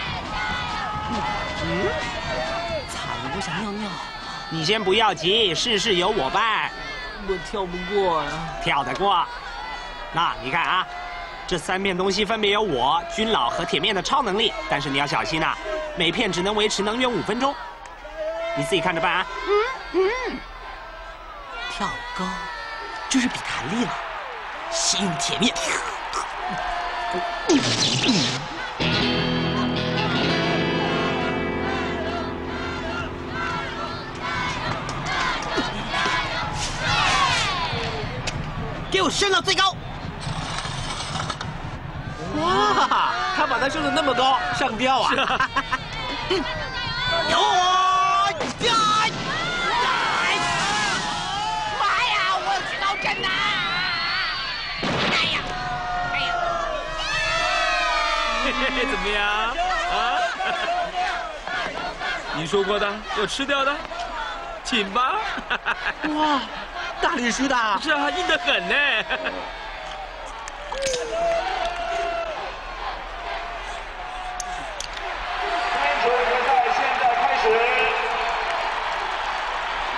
嗯，惨了，我想尿尿。
你先不要急，事事有我伴。
我跳不过呀，
跳得过。那你看啊，这三片东西分别有我、君老和铁面的超能力，但是你要小心啊，每片只能维持能源五分钟。你自己看着办啊。嗯嗯。
跳高就是比弹力了，先用铁面。给我升到最高！
哇，他把它升得那么高，上吊啊！
有我呀！妈呀，我举到针呐！哎呀，哎呀！
嘿嘿嘿，怎么样啊？你说过的要吃掉的，请吧！
哇！大力士的，
是啊，硬得很呢。
单球决赛现在开始。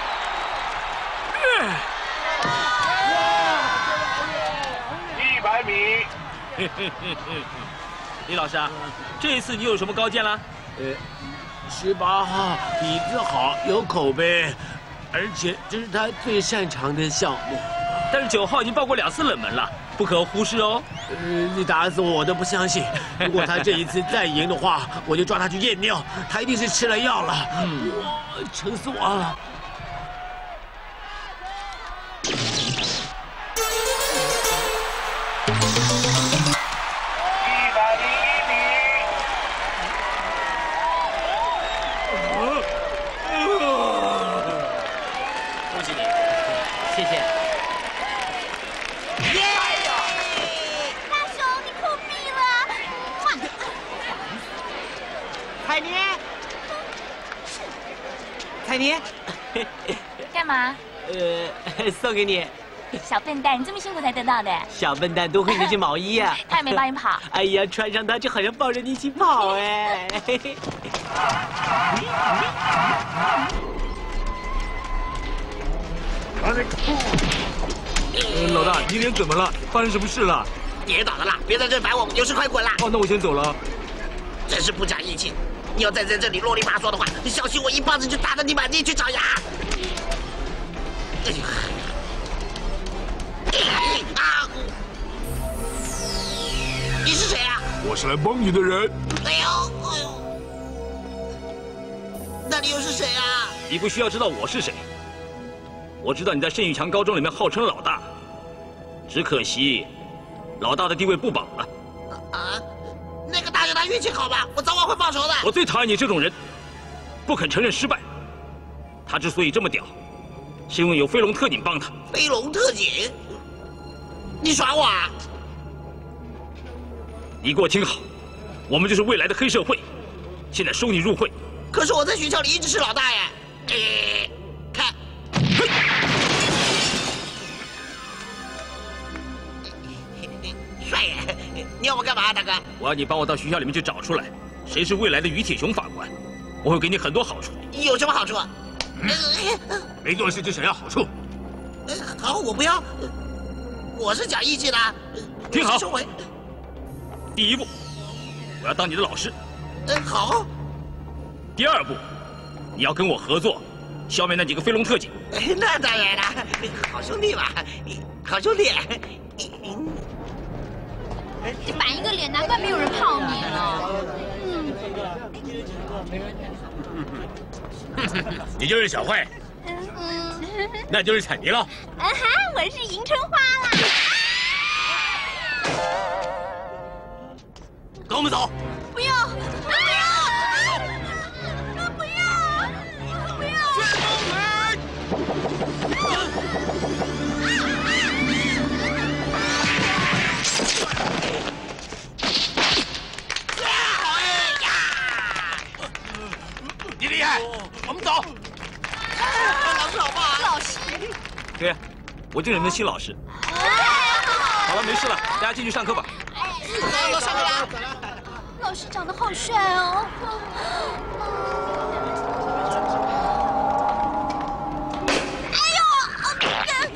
李老师啊，这一次你有什么高见了？
呃，十八号底子好，有口碑，而且这是他最擅长的项目。
但是九号已经报过两次冷门了，不可忽视哦。
呃，你打死我我都不相信。如果他这一次再赢的话，我就抓他去验尿，他一定是吃了药了。嗯，我撑死我了。
彩妮，
干嘛？
呃，送给你。
小笨蛋，你这么辛苦才得到的。
小笨蛋，多亏你这件毛衣呀、啊。
他也没帮你跑。
哎呀，穿上它就好像抱着你一起跑哎。
呃，老大，你脸怎么了？发生什么事了？
跌倒了啦！别在这烦我，有事快滚啦！
哦，那我先走了。
真是不讲义气！你要再在这里啰里吧嗦的话，你小心我一棒子就打得你满地去找牙！啊！你是谁啊？
我是来帮你的人。
哎呦，哎呦！那你又是谁啊？
你不需要知道我是谁。我知道你在盛玉强高中里面号称老大，只可惜，老大的地位不保了。
啊？那个大爷他运气好吧？我早晚会报仇的。
我最讨厌你这种人，不肯承认失败。他之所以这么屌，是因为有飞龙特警帮他。
飞龙特警？你耍我啊？
你给我听好，我们就是未来的黑社会，现在收你入会。
可是我在学校里一直是老大耶。哎，看。帅耶！你要我干嘛，大哥？
我要你帮我到学校里面去找出来，谁是未来的于铁雄法官，我会给你很多好处。
有什么好处啊？
嗯、没做事就想要好处？
好，我不要。我是讲义气的。
听好，
收回。
第一步，我要当你的老师。
嗯，好。
第二步，你要跟我合作，消灭那几个飞龙特警。
那当然了，好兄弟嘛，好兄弟。
你板一个脸，难怪没有人泡你呢。
嗯，你就是小坏，嗯，那就是彩妮了。
啊哈，我是迎春花啦。
跟我们走。
不要！不要！不要！不要！
你厉害，我们走。
老师好不好？
老师。
对，我就是你们的新老师。好了，没事了，大家继续上课吧。
走，上课了。
老师长得好帅哦。哎呦！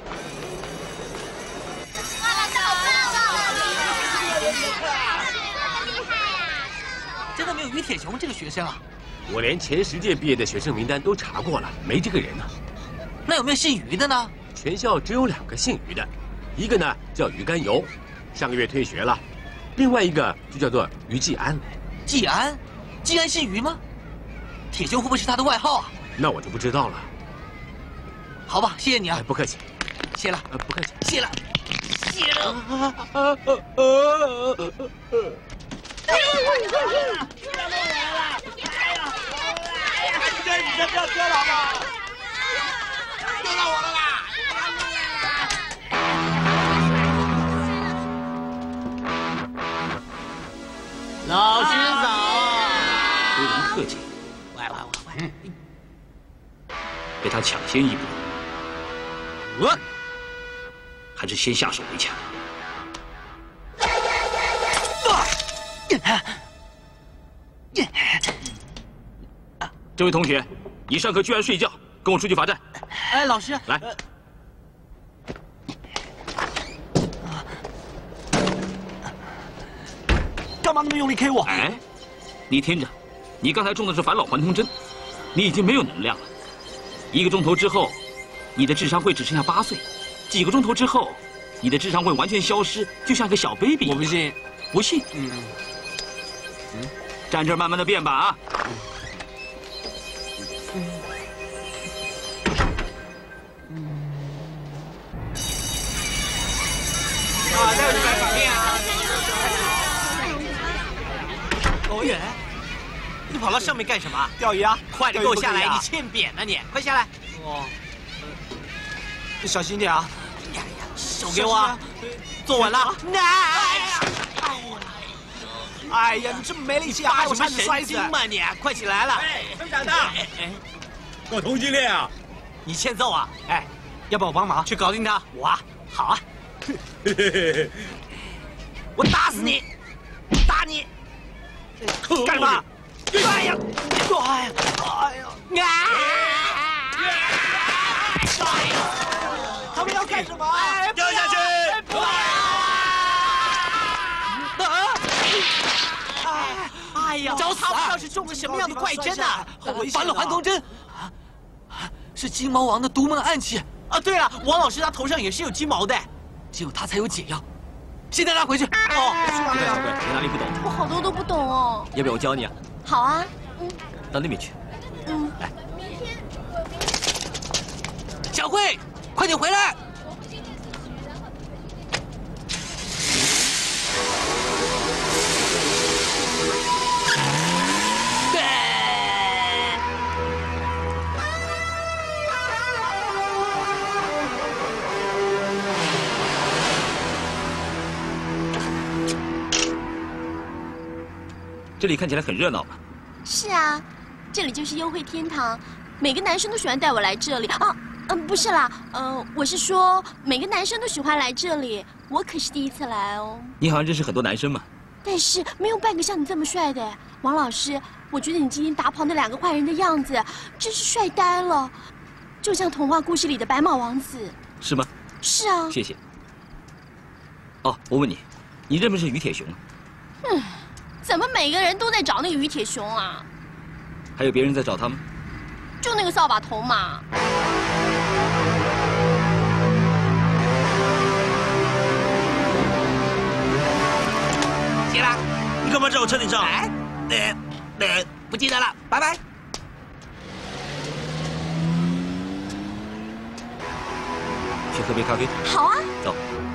真的没有于铁雄这个学生啊？
我连前十届毕业的学生名单都查过了，没这个人呢。
那有没有姓于的呢？
全校只有两个姓于的，一个呢叫于甘油，上个月退学了；另外一个就叫做于继安。
继安？继安姓于吗？铁雄会不会是他的外号啊？
那我就不知道了。
好吧，谢谢你啊。
哎，不客气。
谢了，
呃，不客气。
谢了，谢了。
哎呀！你这不要丢了好不好？丢到我了啦！
老师早。
飞龙特警，
喂喂喂喂，
嗯，被他抢先一步，我还是先下手为强。这位同学，你上课居然睡觉，跟我出去罚站。
哎，老师，
来。
干嘛那么用力 K 我？
哎，你听着，你刚才中的是返老还童针，你已经没有能量了。一个钟头之后，你的智商会只剩下八岁；几个钟头之后，你的智商会完全消失，就像个小 baby。
我不信，
不信？
嗯
嗯，站这儿慢慢的变吧啊！
啊，在这边反面啊！欧远，你跑到上面干什么？
钓鱼啊！
快点给我下来！你欠扁呢你！快下来！
哦，小心点啊！
呀呀，手给我！坐稳了！哎呀！
哎呀，你这么没力气啊！
发什么
摔
神经嘛你！快起来了！
哎，队长的！哎哎，搞同性恋啊！
你欠揍啊！
哎，要不要我帮忙
去搞定他？
我啊，好啊！
我打死你！打你！干什么？哎呀！哎呀！哎呀！
他们要干什么？
掉下去！
哎呀！找死！不知道是中了什么样的怪针呐？返老还童针！啊，是金毛王的独门暗器啊！对了，王老师他头上也是有金毛的，只有他才有解药。现在拉回去。哦，
这个小怪，你哪里不懂？
我好多都不懂哦。
要不要我教你啊？
好啊，嗯。
到那边去。
嗯。
来。
小慧，快点回来！
这里看起来很热闹嘛。
是啊，这里就是优惠天堂，每个男生都喜欢带我来这里啊。嗯，不是啦，呃，我是说每个男生都喜欢来这里，我可是第一次来哦。
你好像认识很多男生嘛。
但是没有半个像你这么帅的，王老师。我觉得你今天打跑那两个坏人的样子，真是帅呆了，就像童话故事里的白马王子。
是吗？
是啊。
谢谢。哦，我问你，你认不认识于铁雄啊？
嗯。怎么每个人都在找那个于铁雄啊？
还有别人在找他吗？
就那个扫把头嘛。
行了，
你干嘛在我车顶上？
哎，呃，呃，不记得了，拜拜。
去喝杯咖啡。
好啊。
走。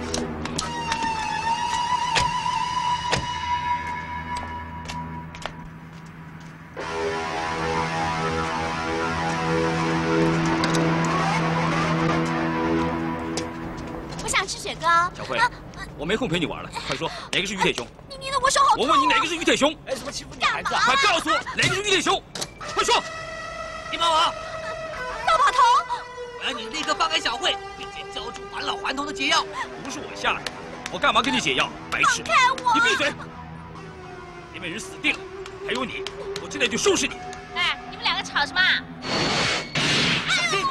雪糕，
小慧，啊、我没空陪你玩了，快说哪个是于铁雄？
你捏的我手好痛、啊！
我问你哪个是于铁雄？
哎，什么欺负女孩子啊？
快告诉我哪个是于铁雄！快说！
你帮我！
大把头！
我要你立刻放开小慧，并且交出返老还童的解药。
不是我下来的，我干嘛给你解药？白痴！
放开我！
你闭嘴！那边人死定了，还有你，我现在就收拾你！
哎，你们两个吵什么？
小心！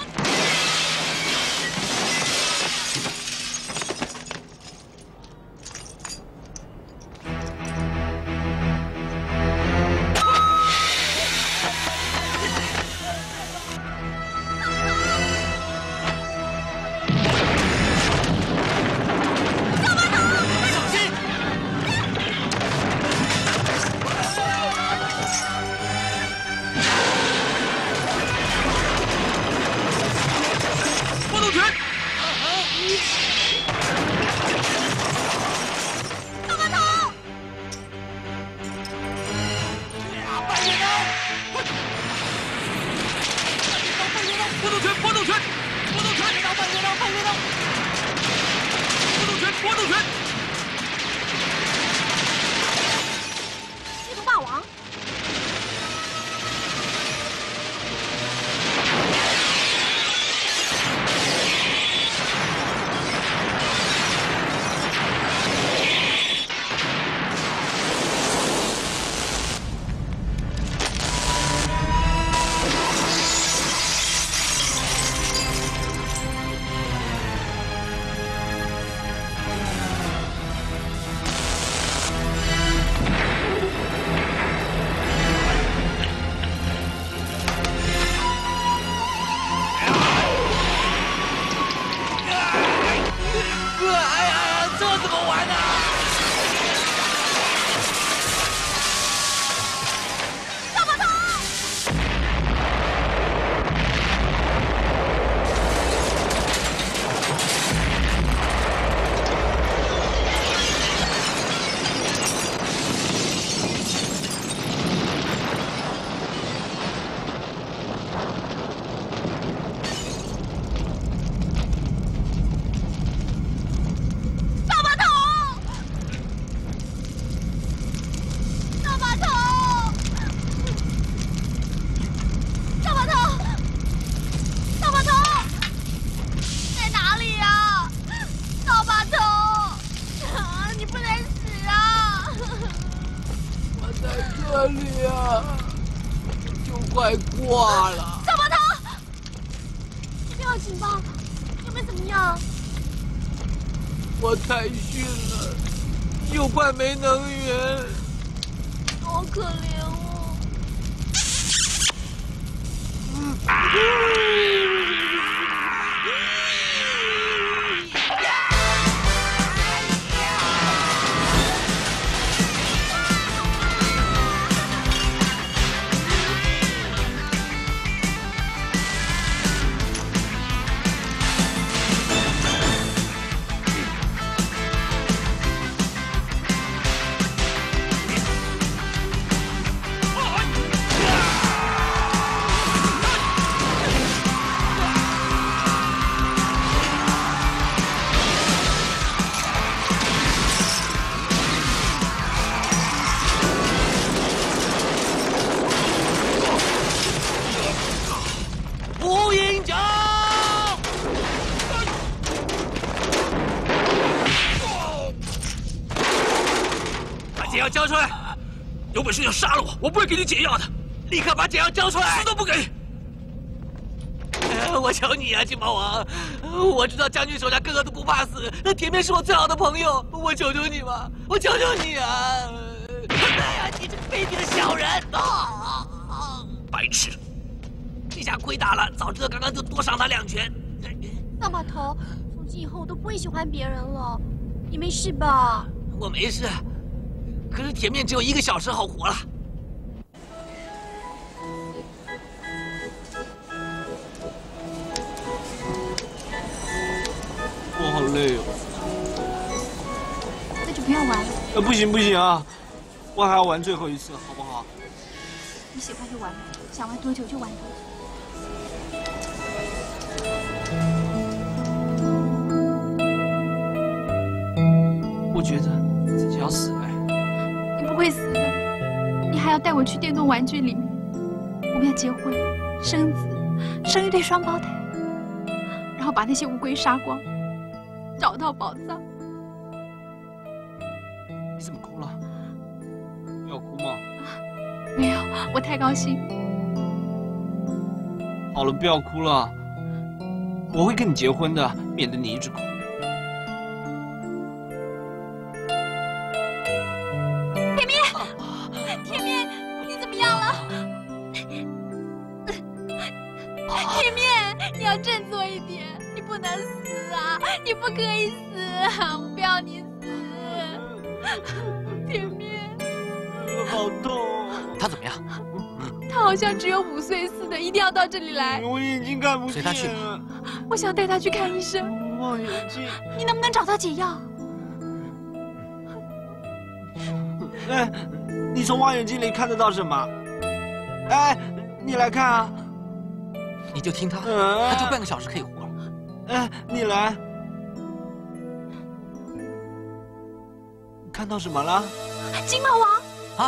在这里啊，就快挂了。
小毛头，你不要紧吧？有没有怎么样？
我太逊了，又快没能源，
好可怜哦。
无影脚，
把解药交出来！有本事就杀了我，我不会给你解药的！
立刻把解药交出来！
死都不给！
呃我求你啊，金毛王！我知道将军手下个个都不怕死，那铁面是我最好的朋友，我求求你吧，我求求你啊！哎呀，你这个卑鄙的小人！啊！
白痴！
这下亏大了，早知道刚刚就多赏他两拳。
大马头，从今以后我都不会喜欢别人了。你没事吧？
我没事，可是铁面只有一个小时好活了。
我好累哦。
那就不要玩了。
呃，不行不行啊，我还要玩最后一次，好不好？
你喜欢就玩，想玩多久就玩多久。
我觉得自己要死了。
你不会死的，你还要带我去电动玩具里面，我们要结婚、生子、生一对双胞胎，然后把那些乌龟杀光，找到宝藏。
你怎么哭了？你要哭吗？
没有，我太高兴。
好了，不要哭了，我会跟你结婚的，免得你一直哭。
铁面，铁面，你怎么样了？铁面，你要振作一点，你不能死啊！你不可以死啊！我不要你死。铁面，
好痛。
他怎么样？
他好像只有五岁似的，一定要到这里来。
我眼睛看不见。
随他去。
我想带他去看医生。
望远镜。
你能不能找到解药？
哎，你从望远镜里看得到什么？哎，你来看啊。
你就听他，他就半个小时可以活了。
哎，你来。看到什么了？
金毛王。
啊！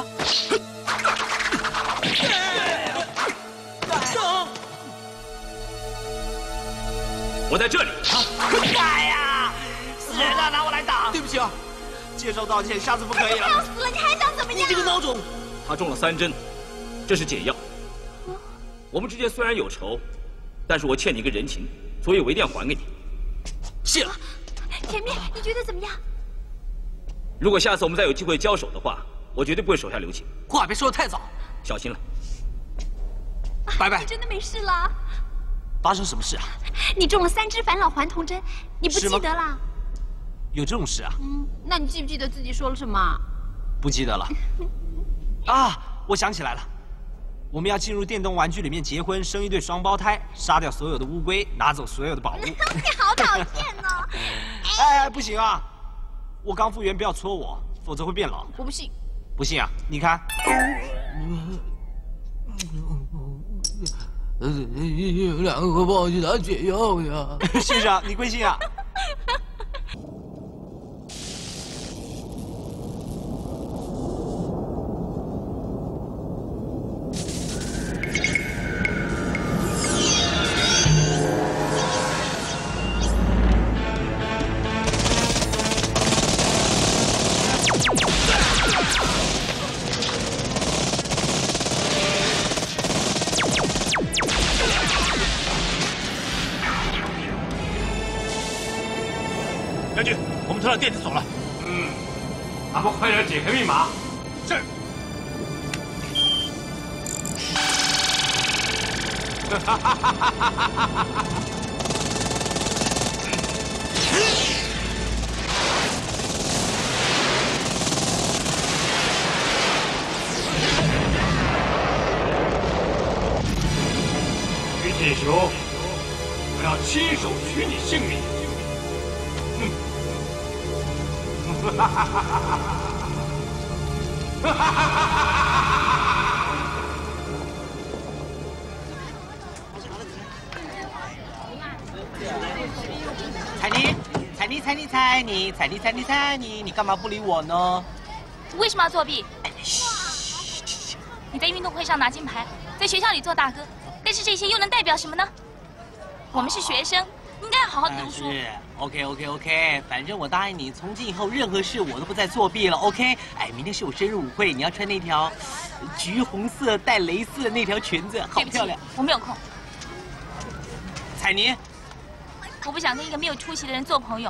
我在这里。
滚蛋呀！死人了，拿我来挡！
对不起啊，
接受道歉，下次不可以了。
他要死了，你还想怎么样？
你这个孬种！
他中了三针，这是解药。我们之间虽然有仇，但是我欠你一个人情，所以我一定要还给你。
谢了。
铁面，你觉得怎么样？
如果下次我们再有机会交手的话，我绝对不会手下留情。
话别说的太早，
小心了。
拜拜。
你真的没事了？
发生什么事啊？
你中了三支返老还童针，你不记得啦？
有这种事啊？
嗯，那你记不记得自己说了什么？
不记得了。啊，我想起来了，我们要进入电动玩具里面结婚，生一对双胞胎，杀掉所有的乌龟，拿走所有的宝物。
你好讨厌哦！
哎，不行啊！我刚复原，不要戳我，否则会变老。
我不信。
不信啊？你看。
两个快帮我去拿解药呀！
先生，你贵姓啊？
将军，我们偷到电子锁了。
嗯，咱们快点解开密码。
是。哈哈哈哈哈哈！
于铁雄，我要亲手取你性命！哼！哈哈哈哈哈哈！哈哈哈哈！
彩妮，彩妮，彩妮，彩妮，彩妮，彩妮，彩妮，你干嘛不理我呢？
为什么要作弊？你在运动会上拿金牌，在学校里做大哥，但是这些又能代表什么呢？我们是学生，应该好好读书。
是 ，OK OK OK， 反正我答应你，从今以后任何事我都不再作弊了 ，OK？ 哎，明天是我生日舞会，你要穿那条橘红色带蕾丝的那条裙子，好漂亮。
我没有空。
彩妮。
我不想跟一个没有出息的人做朋友。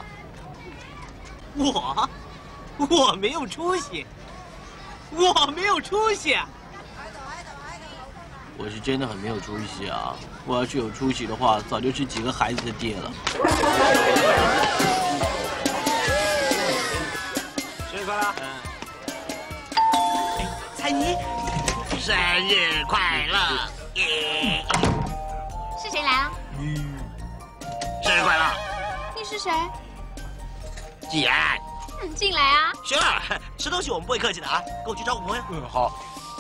我，我没有出息，我没有出息。我是真的很没有出息啊！我要是有出息的话，早就是几个孩子的爹了。
生日快乐！
哎，彩妮，
生日快乐！耶！
是谁来啊？
嗯。生日快乐！
你是谁？
季然。
嗯，进来啊。
雪儿，吃东西我们不会客气的啊，跟我去招呼朋友。
嗯，好。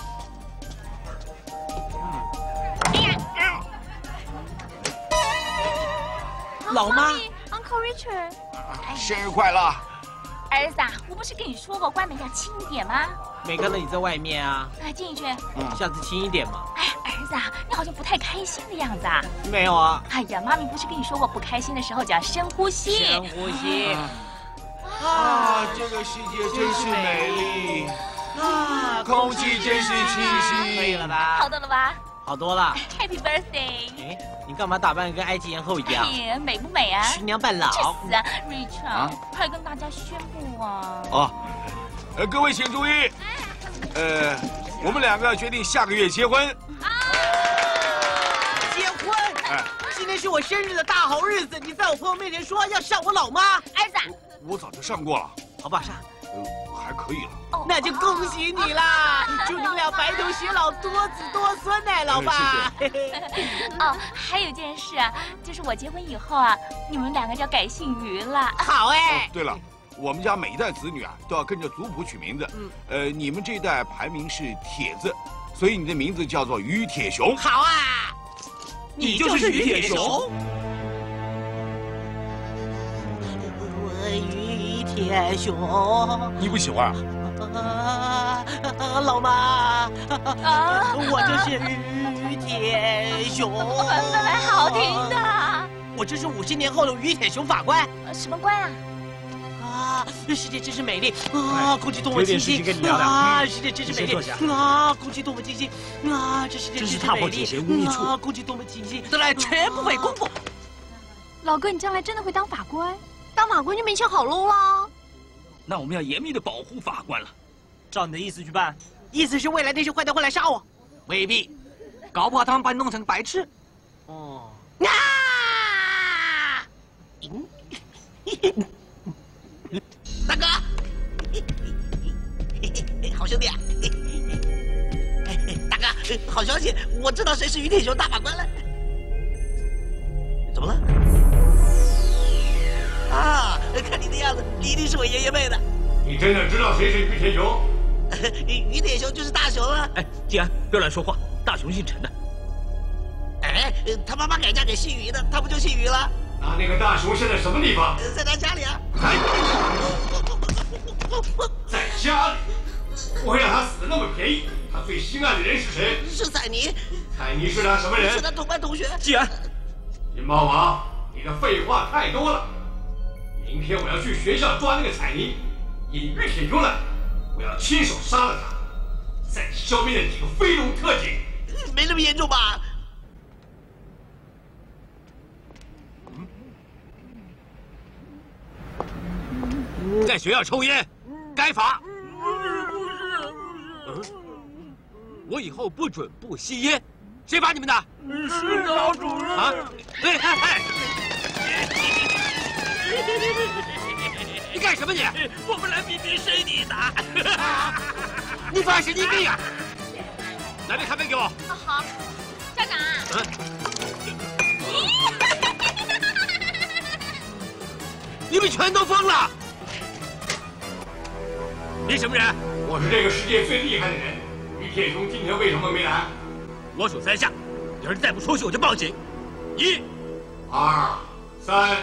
老妈
，Uncle Richard，
生日快乐！
儿子啊，我不是跟你说过关门要轻一点吗？
没看到你在外面啊。
来进一去。
嗯，下次轻一点嘛。
哎，儿子啊，你好像不太开心的样子啊。
没有啊。
哎呀，妈咪不是跟你说过，不开心的时候就要深呼吸。
深呼吸。
啊，这个世界真是美丽。啊，空气真是清新。
可以了吧？
好多了吧？
好多了。
Happy birthday！
哎，你干嘛打扮跟埃及艳后一样？
哎，美不美啊？
徐娘半老。
去死啊 ，Richard！啊，快跟大家宣布啊！
哦，呃，各位请注意，呃，我们两个决定下个月结婚。
啊！结婚？哎，今天是我生日的大好日子，你在我朋友面前说要上我老妈，
儿子。
我早就上过了。
好不好上？
呃，还可以了。
那就恭喜你啦！祝你们俩白头偕老，多子多孙呢，老爸。
谢谢。
哦，还有件事啊，就是我结婚以后啊，你们两个就要改姓于了。
好哎。
对了，我们家每一代子女啊，都要跟着族谱取名字。嗯。呃，你们这一代排名是铁字，所以你的名字叫做于铁雄。
好啊。
你就是于铁雄。
于铁雄，
你不喜欢
啊？啊，老妈，啊，我就是于铁雄。
本来好听的。
我这是五十年后的于铁雄法官。
什么官啊？
啊，世界真是美丽啊！空气多么清新
啊！
世界真是美丽啊！空气多么清新啊！这世界真是美丽啊！空气多么清新，得来全不费功夫。
老哥，你将来真的会当法官？当法官就没钱好搂啦。
那我们要严密的保护法官了。
照你的意思去办，
意思是未来那些坏蛋会来杀我？
未必，搞不好他们把你弄成白痴。
哦。啊！
大哥，好兄弟啊！大哥，好消息，我知道谁是于铁雄大法官了。怎么了？啊，看你的样子，你一定是我爷爷辈的。
你真的知道谁是于铁雄？
于铁雄就是大雄啊！
哎，季安，不要乱说话，大雄姓陈的。
哎，他妈妈改嫁给姓于的，他不就姓于了？
那那个大雄现在什么地方？
在他家里啊。
在家里？不会让他死的那么便宜。他最心爱的人是谁？
是彩妮。
彩妮是他什么人？
是他同班同学。
季安，
银猫王，你的废话太多了。明天我要去学校抓那个彩妮，引于铁雄来，我要亲手杀了他，再消灭那几个飞龙特警。
没那么严重吧？
在学校抽烟，该罚。嗯，我以后不准不吸烟，谁罚你们的？
是老主任。
啊！哎哎哎！你干什么你？
我们来比比谁你打。
你发神经病啊！拿杯咖啡给我。
啊好，校长。嗯。
你们全都疯了！你什么人？
我是这个世界最厉害的人。于铁雄今天为什么没来？
我数三下，要是再不出去，我就报警。一、
二、三。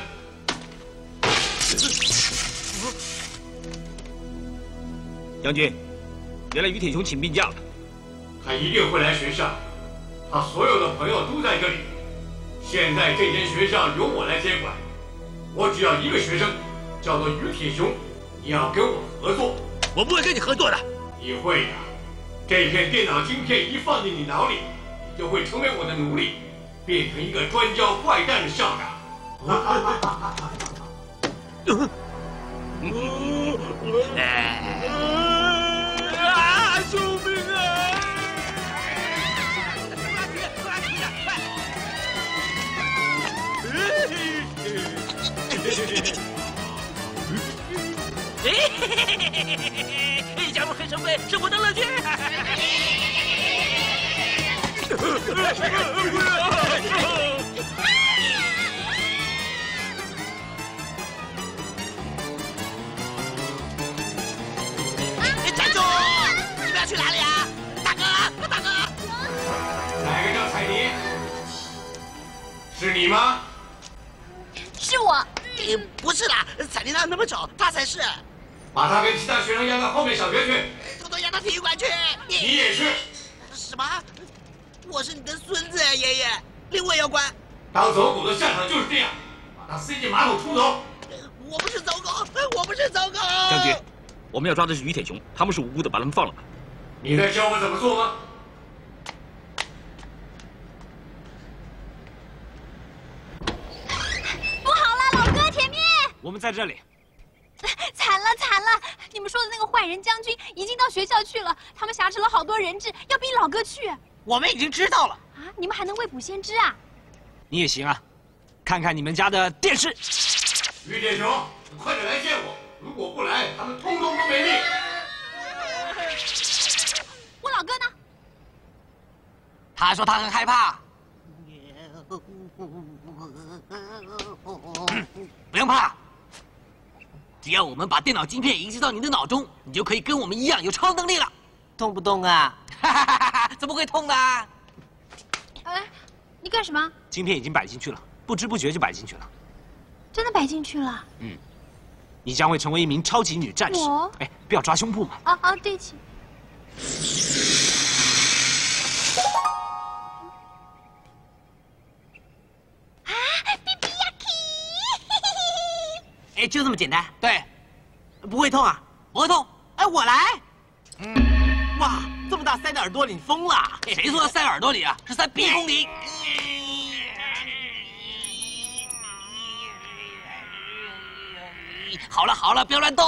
将军，原来于铁雄请病假了。
他一定会来学校，他所有的朋友都在这里。现在这间学校由我来接管，我只要一个学生，叫做于铁雄，你要跟我合作。
我不会跟你合作的。
你会的，这片电脑晶片一放进你脑里，你就会成为我的奴隶，变成一个专教坏蛋的校长。
啊！救命啊！加入黑社会，生活的乐趣。
站住！你们要去哪里啊？大哥，大哥！
哪个叫彩妮？是你吗？
是我。
呃，不是啦，彩妮她那么丑，她才是。
把他跟其他学生押到后面小学去。
偷偷押到体育馆去。
你也是。
什么？我是你的孙子，爷爷，令我也要管。
当走狗的下场就是这样，把他塞进马桶出头。
我不是走狗，我不是走狗。
将军，我们要抓的是于铁雄，他们是无辜的，把他们放了吧。
你在教我怎么做吗？
不好了，老哥，铁面！
我们在这里。
惨了惨了！你们说的那个坏人将军已经到学校去了，他们挟持了好多人质，要逼老哥去。
我们已经知道了
啊！你们还能未卜先知啊？
你也行啊，看看你们家的电视。
于铁雄，你快点来见我！如果不来，他们通通都没命。
我老哥呢？
他说他很害怕。不用怕。只要我们把电脑晶片移植到你的脑中，你就可以跟我们一样有超能力了。
痛不痛啊？
怎么会痛呢？
哎，你干什么？
晶片已经摆进去了，不知不觉就摆进去了。
真的摆进去了？
嗯，你将会成为一名超级女战士。
我？
哎，不要抓胸部嘛。
啊啊，对不起。啊，比比亚克！
哎，就这么简单。
对，不会痛啊？
不会痛。
哎，我来。嗯，哇，这么大塞在耳朵里，你疯了？
谁说塞耳朵里啊？是塞鼻孔里。好了好了，不要乱动。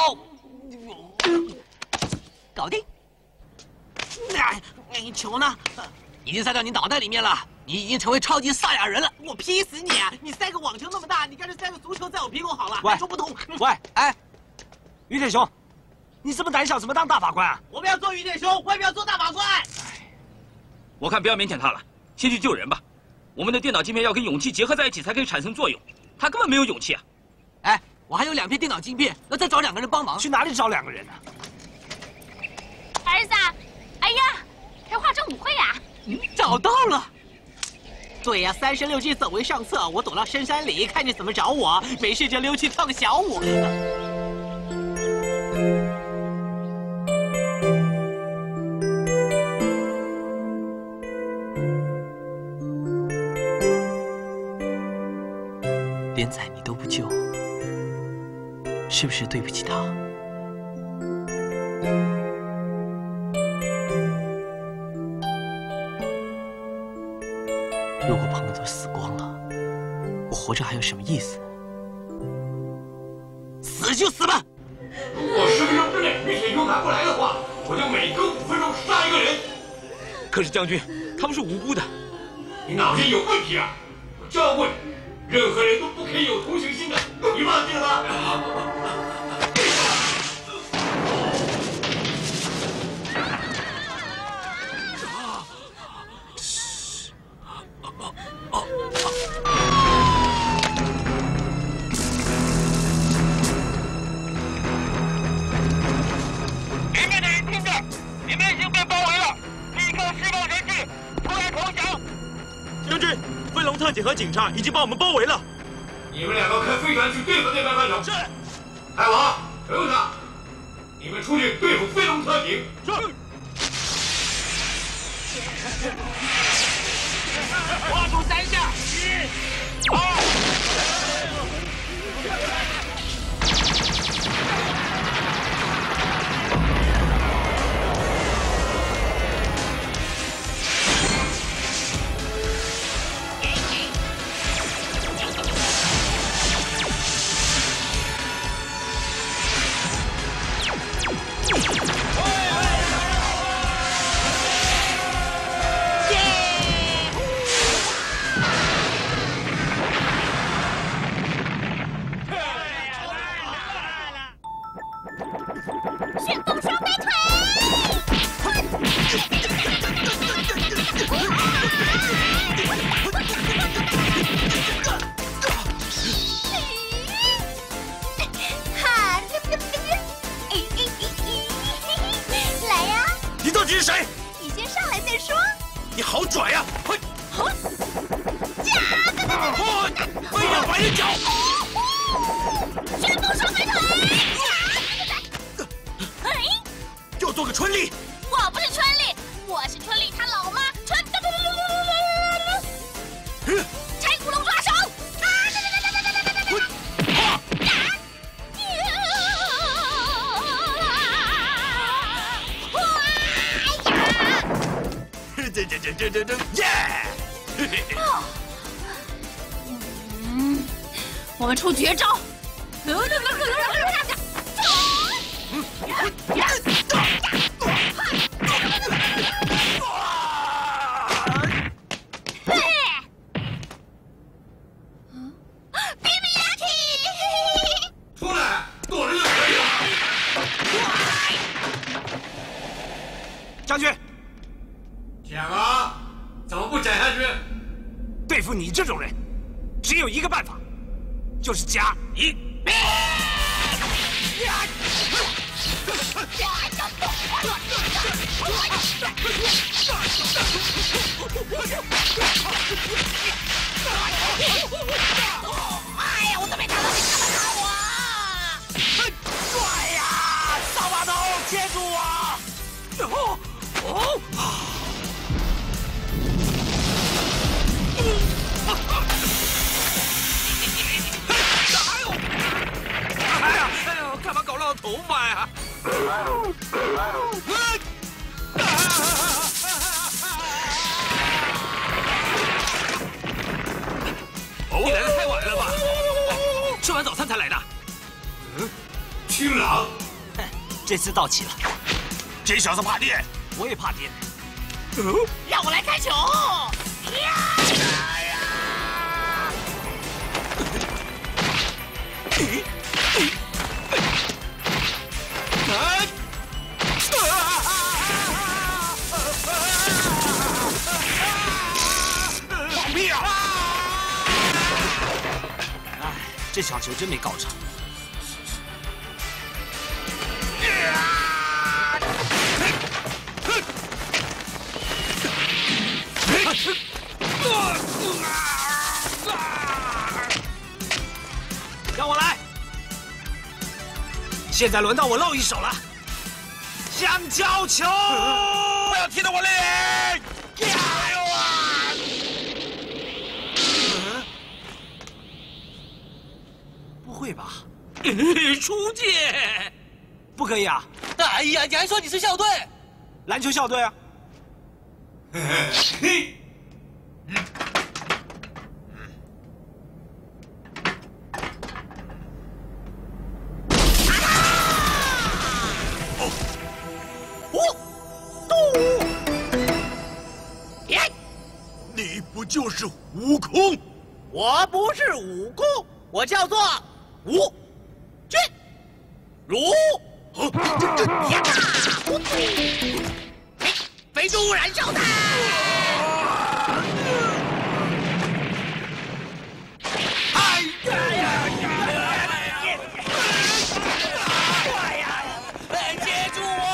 搞定。
哎，你球呢？
已经塞到你脑袋里面了。你已经成为超级赛亚人了。
我劈死你啊！你塞个网球那么大，你干脆塞个足球在我鼻孔好了。
喂，
说不通。
喂，
哎，
于铁雄，你这么胆小，怎么当大法官啊？
我们要做于铁雄，我也不要做大法官。
哎，我看不要勉强他了，先去救人吧。我们的电脑晶片要跟勇气结合在一起才可以产生作用，他根本没有勇气啊。
哎，我还有两片电脑晶片，要再找两个人帮忙。
去哪里找两个人呢？
儿子，哎呀，开化妆舞会呀！
嗯，找到了。
对呀、啊，三十六计走为上策。我躲到深山里，看你怎么找我。没事就溜去跳个小舞。连彩妮都不救，是不是对不起她？如果朋友都死光了，我活着还有什么意思？
死就死吧！
如果十分钟之内玉铁熊还不来的话，我就每隔五分钟杀一个人。
可是将军，他们是无辜的。
你脑筋有问题啊！我教过你，任何人都不可以有同情心的，你忘记了吗？
里面的人听着，你们已经被包围了，立刻释放人质，出来投降！
将军，飞龙特警和警察已经把我们包围了。
你们两个开飞船去对付那班叛徒。是。海王、刘塔，你们出去对付飞龙特警。
是。
画出三下，一、二。
旋风双飞腿！哈！来呀！
你到底是谁？
你先上来再说。
你好拽呀！嘿，
好，夹！
飞鸟百人脚！
旋风双飞腿！
又做个春丽！
我不是春丽，我是春丽她老妈春。拆古龙抓手！啊！
这这这这这这耶！
嗯，我们出绝招！
出来，躲着就可以了。
将军，
讲啊，怎么不斩下去？
对付你这种人，只有一个办法，就是夹一。
哎呀，我都没看到你干嘛打我！
拽呀！扫把头，接住我！哦哦！哎呀哎呦，干嘛搞乱我头发呀？你来的太晚了吧？吃完早餐才来的。
嗯，青狼，
这次到齐了。
这小子怕电，
我也怕电。
让我来开球！呀！
放屁啊！
哎，这场球真没搞成。让我来！现在轮到我露一手了，香蕉球！
不要踢到我脸！
加油啊！不会吧？
出界！
不可以啊！
哎呀，你还说你是校队？
篮球校队啊！
嘿。
是悟空。
我不是悟空，我叫做吴君如。呀！飞猪燃烧弹！哎呀呀呀！哎呀！接住我！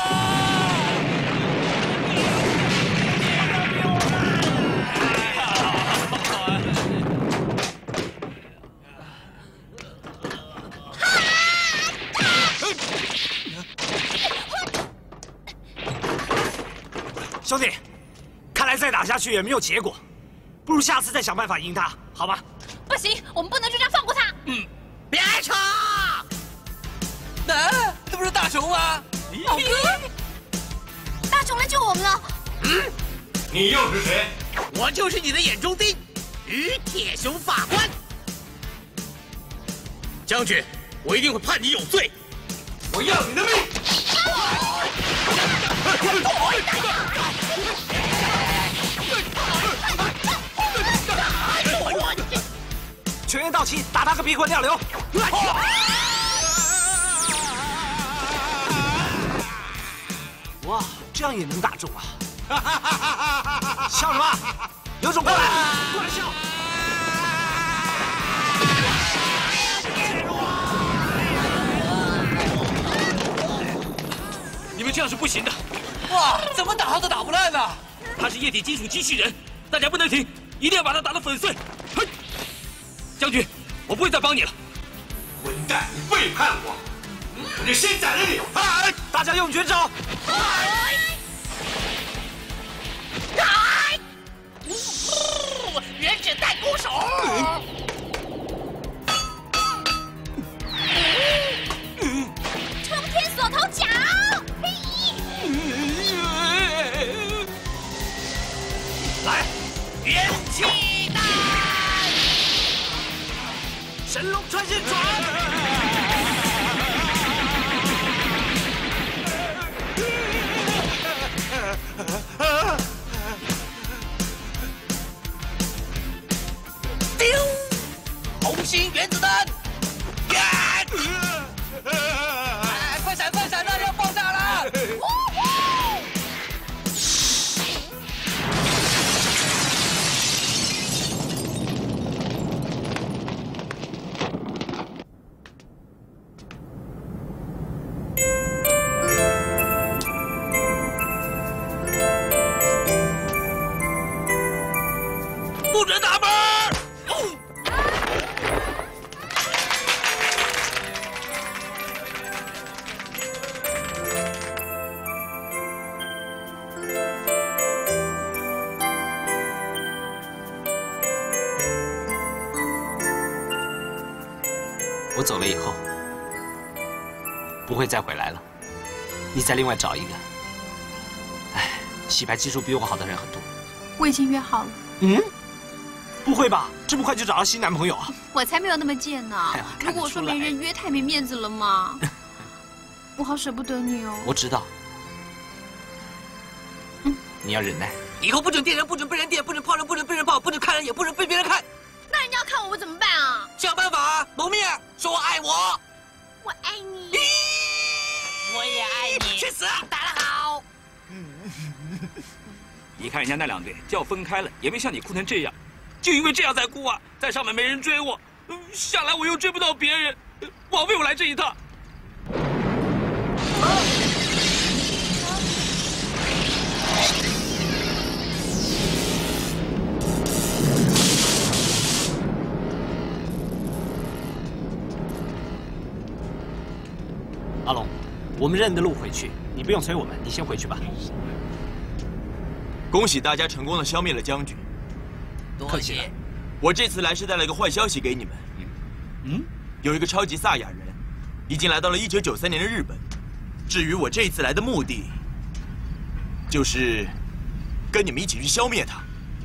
兄弟，看来再打下去也没有结果，不如下次再想办法赢他，好吗？
不行，我们不能就这样放过他。
嗯，别吵！
啊，这不是大雄吗？
老哥，大雄来救我们了。
嗯，你又是谁？
我就是你的眼中钉，于铁雄法官。将军，我一定会判你有罪。
我要你的命！
全员到齐，打他个鼻滚尿流！哇，这样也能打中啊！笑什么？有种过来，过来笑！
你们这样是不行的。
哇，怎么打他都打不烂呢？
他是液体金属机器人，大家不能停，一定要把他打得粉碎。嘿，将军，我不会再帮你了。
混蛋，你背叛我，我就先宰了你！
哎，大家用绝招！
哎！原子弹鼓手！
冲天锁头脚！
来，
元气弹！
神龙穿线爪！
丢！红心原子弹！哎，快闪快闪，那要爆炸了！
不准打门！
我走了以后，不会再回来了。你再另外找一个。哎，洗牌技术比我好的人很多。
我已经约好了。
嗯？不会吧？这么快就找到新男朋友啊？
我才没有那么贱呢！如果我说没人约，太没面子了嘛。我好舍不得你哦。
我知道。嗯，你要忍耐。
以后不准电人，不准被人电，不准泡人，不准被人泡，不准看人，也不准被别人看。
那人家要看我，我怎么办啊？
想办法谋面，说爱我。
我爱你。
我也爱你。去死！打得好。
你看人家那两队就要分开了，也没像你哭成这样，就因为这样在哭啊！在上面没人追我，下来我又追不到别人，枉费我来这一趟。
阿龙，我们认的路回去，你不用催我们，你先回去吧。
恭喜大家成功的消灭了将军，
多谢。
我这次来是带了一个坏消息给你们。嗯，有一个超级萨亚人已经来到了一九九三年的日本。至于我这次来的目的，就是跟你们一起去消灭他。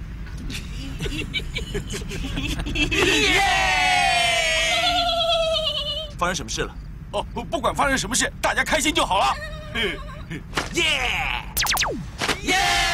发生什么事了？
哦，不管发生什么事，大家开心就好了。
耶！耶！